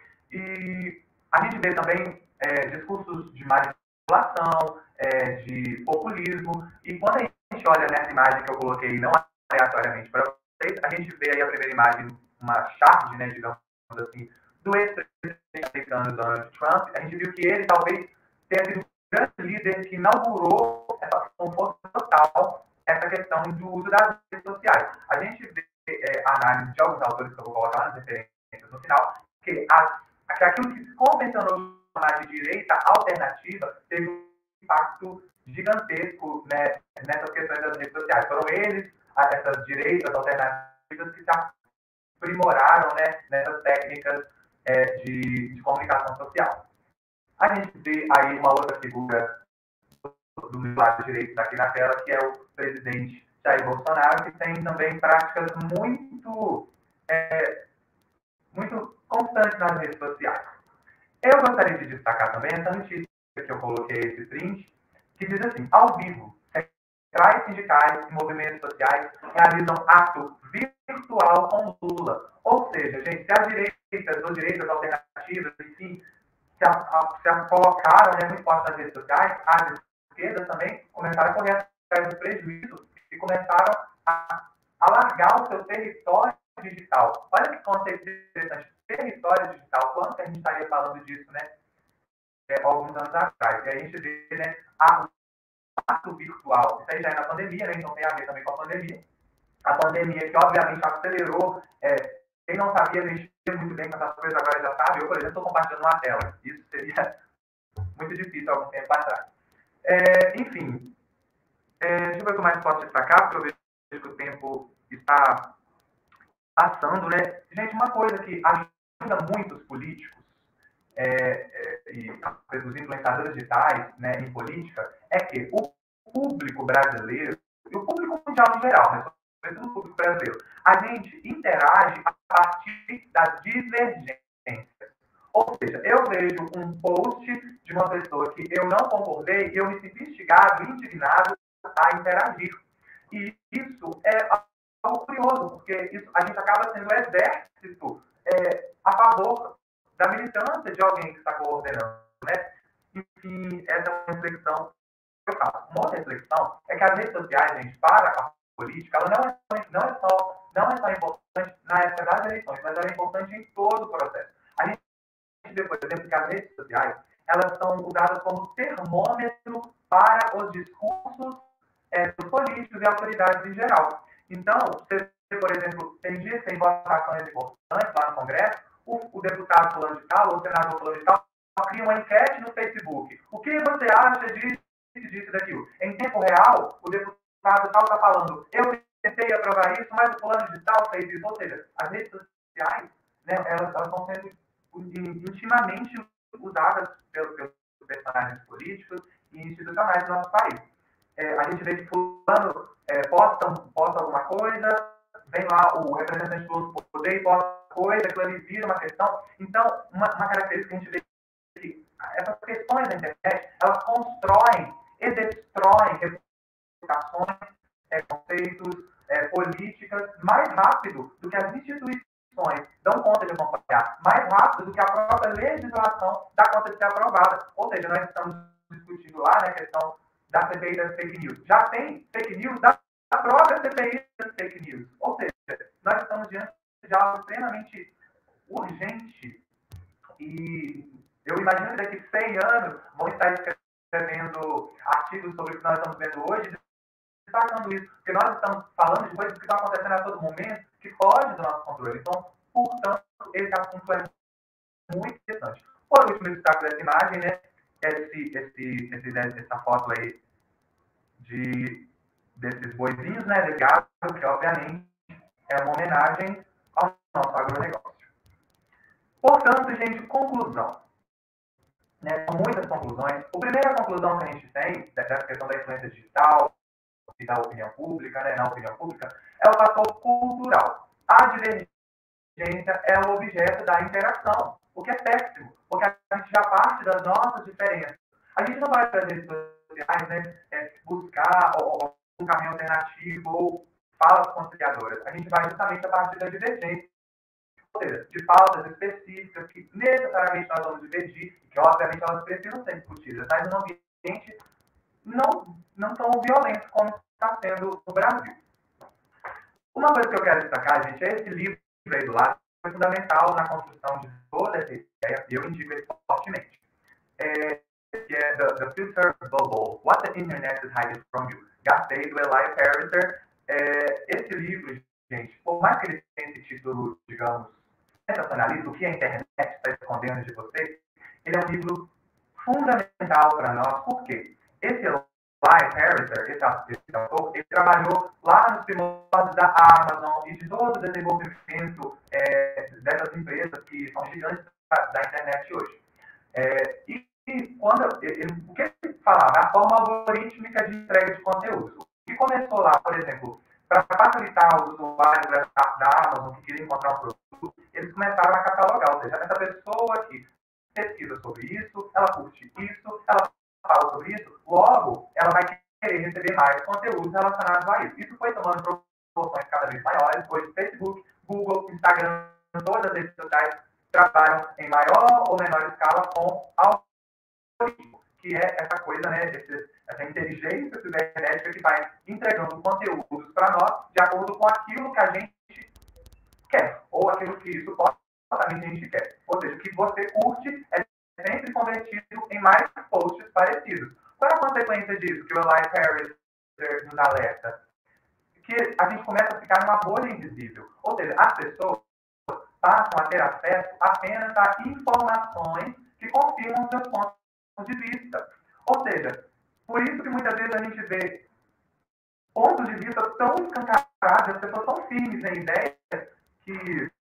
e a gente vê também é, discursos de manipulação, é, de populismo, e quando a gente olha nessa imagem que eu coloquei, não aleatoriamente para vocês, a gente vê aí a primeira imagem, uma charge, né, digamos assim, do ex-presidente americano Donald Trump. A gente viu que ele talvez tenha sido um grande líder que inaugurou essa, com força total essa questão do uso das redes sociais. A gente vê é, a análise de alguns autores que eu vou colocar nas referências no final, que, a, que aquilo que se convencionou chamar de direita alternativa teve um impacto gigantesco, né, nessas questões das redes sociais. Foram eles, essas direitas alternativas, que se aprimoraram, né, nessas técnicas é, de, de comunicação social. A gente vê aí uma outra figura do, do lado direito daqui na tela, que é o presidente Jair Bolsonaro, que tem também práticas muito, é, muito constantes nas redes sociais. Eu gostaria de destacar também essa notícia que eu coloquei, esse print, que diz assim: ao vivo, centrais sindicais e movimentos sociais realizam ato virtual com Lula. Ou seja, gente, se as direitas ou direitas alternativas, enfim, se, a, a, se a colocaram, né, muito forte nas redes sociais, as esquerdas também começaram a correr atrás do prejuízo e começaram a alargar o seu território digital. Olha que conceito interessante, território digital. Quanto que a gente estaria falando disso, né, é, alguns anos atrás? E a gente vê, né, a ato virtual. Isso aí já é na pandemia, né? Então tem a ver também com a pandemia. A pandemia que, obviamente, acelerou. É, quem não sabia mexer muito bem com essas coisas agora já sabe. Eu, por exemplo, estou compartilhando uma tela. Isso seria muito difícil há algum tempo atrás. É, enfim, é, deixa eu ver o que mais posso destacar, porque eu vejo que o tempo está passando, né? Gente, uma coisa que ajuda muito os políticos É, é, e os influenciadores digitais, né, em política, é que o público brasileiro, e o público mundial em geral, né, sobretudo o público brasileiro, a gente interage a partir das divergências. Ou seja, eu vejo um post de uma pessoa que eu não concordei e eu me sinto instigado, indignado a interagir. E isso é algo curioso, porque isso, a gente acaba sendo exército é, a favor da militância de alguém que está coordenando, né? Enfim, essa é uma reflexão que eu faço. Uma outra reflexão é que as redes sociais, gente, para a política, ela não é, não é, só, não é só importante na época das eleições, mas ela é importante em todo o processo. A gente vê, por exemplo, que as redes sociais, elas são usadas como termômetro para os discursos é, dos políticos e autoridades em geral. Então, você, por exemplo, tem dias que tem votações importantes lá no Congresso, o deputado fulano de tal, ou o senador fulano de tal, cria uma enquete no Facebook. O que você acha disso, disso, daquilo? Em tempo real, o deputado tal está falando, eu tentei aprovar isso, mas o fulano de tal fez isso. Ou seja, as redes sociais, né, elas, elas estão sendo intimamente usadas pelos, pelos personagens políticos e institucionais do nosso país. É, a gente vê que fulano é, posta, posta alguma coisa, vem lá o representante do outro poder e posta coisa, aquilo ali vira uma questão. Então, uma, uma característica que a gente vê é que essas questões da internet, elas constroem e destroem reputações, é, conceitos, é, políticas, mais rápido do que as instituições dão conta de acompanhar, mais rápido do que a própria legislação dá conta de ser aprovada. Ou seja, nós estamos discutindo lá, né, a questão da C P I das fake news. Já tem fake news da própria C P I das fake news. Ou seja, nós estamos diante de algo extremamente urgente e eu imagino que daqui a cem anos vão estar escrevendo artigos sobre o que nós estamos vendo hoje, destacando isso, porque nós estamos falando de coisas que estão acontecendo a todo momento, que fogem do nosso controle. Então, portanto, esse assunto é muito interessante. Por último, eu destaco dessa imagem, né, esse, esse, esse, essa foto aí de, desses boizinhos, né, desse gado, que obviamente é uma homenagem ao nosso agronegócio. Portanto, gente, conclusão. Né, são muitas conclusões. A primeira conclusão que a gente tem dessa questão da influência digital e da opinião pública, né, na opinião pública, é o fator cultural. A divergência é o objeto da interação, o que é péssimo, porque a gente já parte das nossas diferenças. A gente não vai para as redes sociais, né, é, buscar ou, um caminho alternativo ou falas conciliadoras. A gente vai justamente a partir da divergência. Ou seja, de pautas específicas que necessariamente nós vamos divergir, que obviamente elas precisam ser discutidas, mas num ambiente não, não tão violento como está sendo no Brasil. Uma coisa que eu quero destacar, gente, é esse livro aí do lado, foi fundamental na construção de toda essa ideia, e eu indico ele fortemente. É, que é The, The Filter Bubble, What the Internet is Hiding from You, Gastei, do Eli Pariser. É, esse livro, gente, por mais que ele tenha esse título, digamos, sensacionalista, o que a internet está escondendo de você, ele é um livro fundamental para nós, porque esse Eli Pariser, esse, esse autor, ele trabalhou lá nos primórdios da Amazon e de todo o desenvolvimento é, dessas empresas que são gigantes da, da internet hoje. É, e, e quando ele, o que ele falava? A forma algorítmica de entrega de conteúdo. O que começou lá, por exemplo, para facilitar os usuários da, da Amazon que queriam encontrar um produto, eles começaram a catalogar, ou seja, essa pessoa que pesquisa sobre isso, ela curte isso, ela fala sobre isso, logo ela vai querer receber mais conteúdos relacionados a isso. Isso foi tomando proporções cada vez maiores. Hoje, Facebook, Google, Instagram, todas as redes sociais trabalham em maior ou menor escala com algoritmo, que é essa coisa, né, esse, essa inteligência cibernética que vai entregando conteúdos para nós de acordo com aquilo que a gente quer, ou aquilo que supostamente a gente quer. Ou seja, o que você curte é sempre convertido em mais posts parecidos. Qual é a consequência disso que o Eli Pariser nos alerta? Que a gente começa a ficar numa bolha invisível. Ou seja, as pessoas passam a ter acesso apenas a informações que confirmam seus pontos de vista. Ou seja, por isso que muitas vezes a gente vê pontos de vista tão escancarados, as pessoas tão firmes em ideias que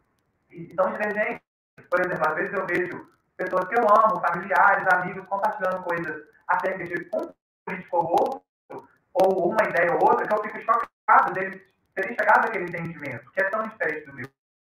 estão divergentes. Por exemplo, às vezes eu vejo pessoas que eu amo, familiares, amigos, compartilhando coisas acerca de um político ou outro, ou uma ideia ou outra, que eu fico chocado deles terem chegado àquele entendimento, que é tão diferente do meu.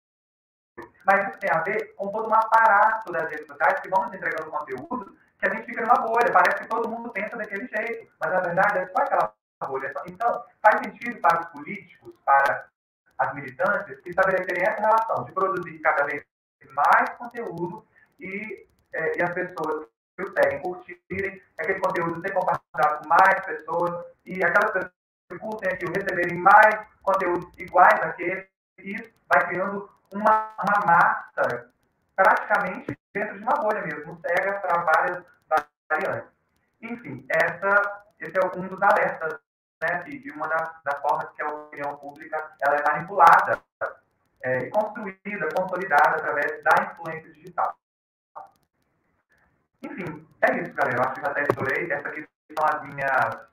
Mas isso tem a ver com todo um aparato das redes sociais que vão nos entregando conteúdo que a gente fica numa bolha. Parece que todo mundo pensa daquele jeito, mas na verdade é só aquela bolha. Então, faz sentido para os políticos, para as militantes, estabelecerem essa relação de produzir cada vez mais conteúdo e, é, e as pessoas que o seguem curtirem aquele conteúdo, ser compartilhado com mais pessoas e aquelas pessoas que curtem aquilo receberem mais conteúdos iguais àquele, e isso vai criando uma, uma massa praticamente dentro de uma bolha mesmo, cega para várias variantes. Enfim, essa, esse é um dos alertas, né, e uma das, das formas que a opinião pública ela é manipulada, é, construída, consolidada através da influência digital. Enfim, é isso, galera. Eu acho que já até estourei. Essas aqui são as minhas,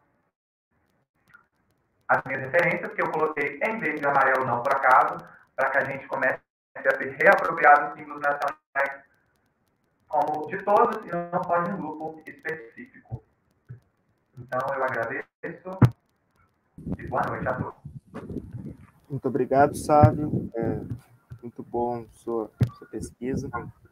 as minhas referências que eu coloquei em verde e amarelo, não por acaso, para que a gente comece a ser reapropriado os símbolos nacionais como de todos e não só de um grupo específico. Então, eu agradeço e boa noite a todos. Muito obrigado, Sávio. É, muito bom sua, sua pesquisa.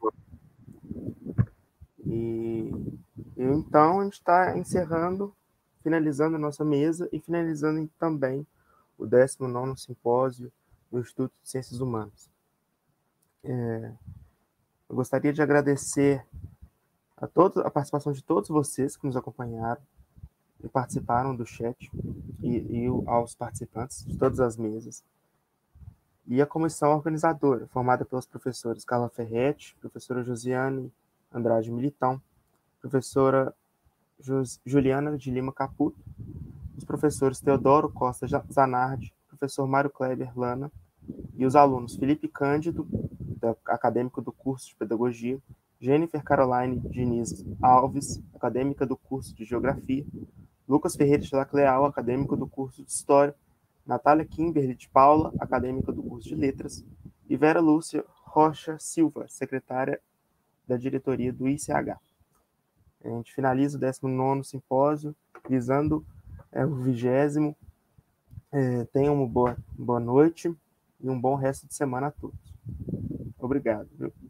E eu, então, a gente está encerrando, finalizando a nossa mesa e finalizando também o décimo nono Simpósio do Instituto de Ciências Humanas. É, eu gostaria de agradecer a, todos, a participação de todos vocês que nos acompanharam e participaram do chat, e, e aos participantes de todas as mesas, e a comissão organizadora, formada pelos professores Carla Ferretti, professora Josiane Andrade Militão, professora Jos, Juliana de Lima Caputo, os professores Teodoro Costa Zanardi, professor Mário Kleber Lana, e os alunos Felipe Cândido, da, acadêmico do curso de Pedagogia, Jennifer Caroline Diniz Alves, acadêmica do curso de Geografia, Lucas Ferreira de Lacleal, acadêmico do curso de História, Natália Kimberly de Paula, acadêmica do curso de Letras, e Vera Lúcia Rocha Silva, secretária da diretoria do I C H. A gente finaliza o décimo nono simpósio, visando é, o vigésimo. É, tenham uma boa, boa noite e um bom resto de semana a todos. Obrigado. Viu?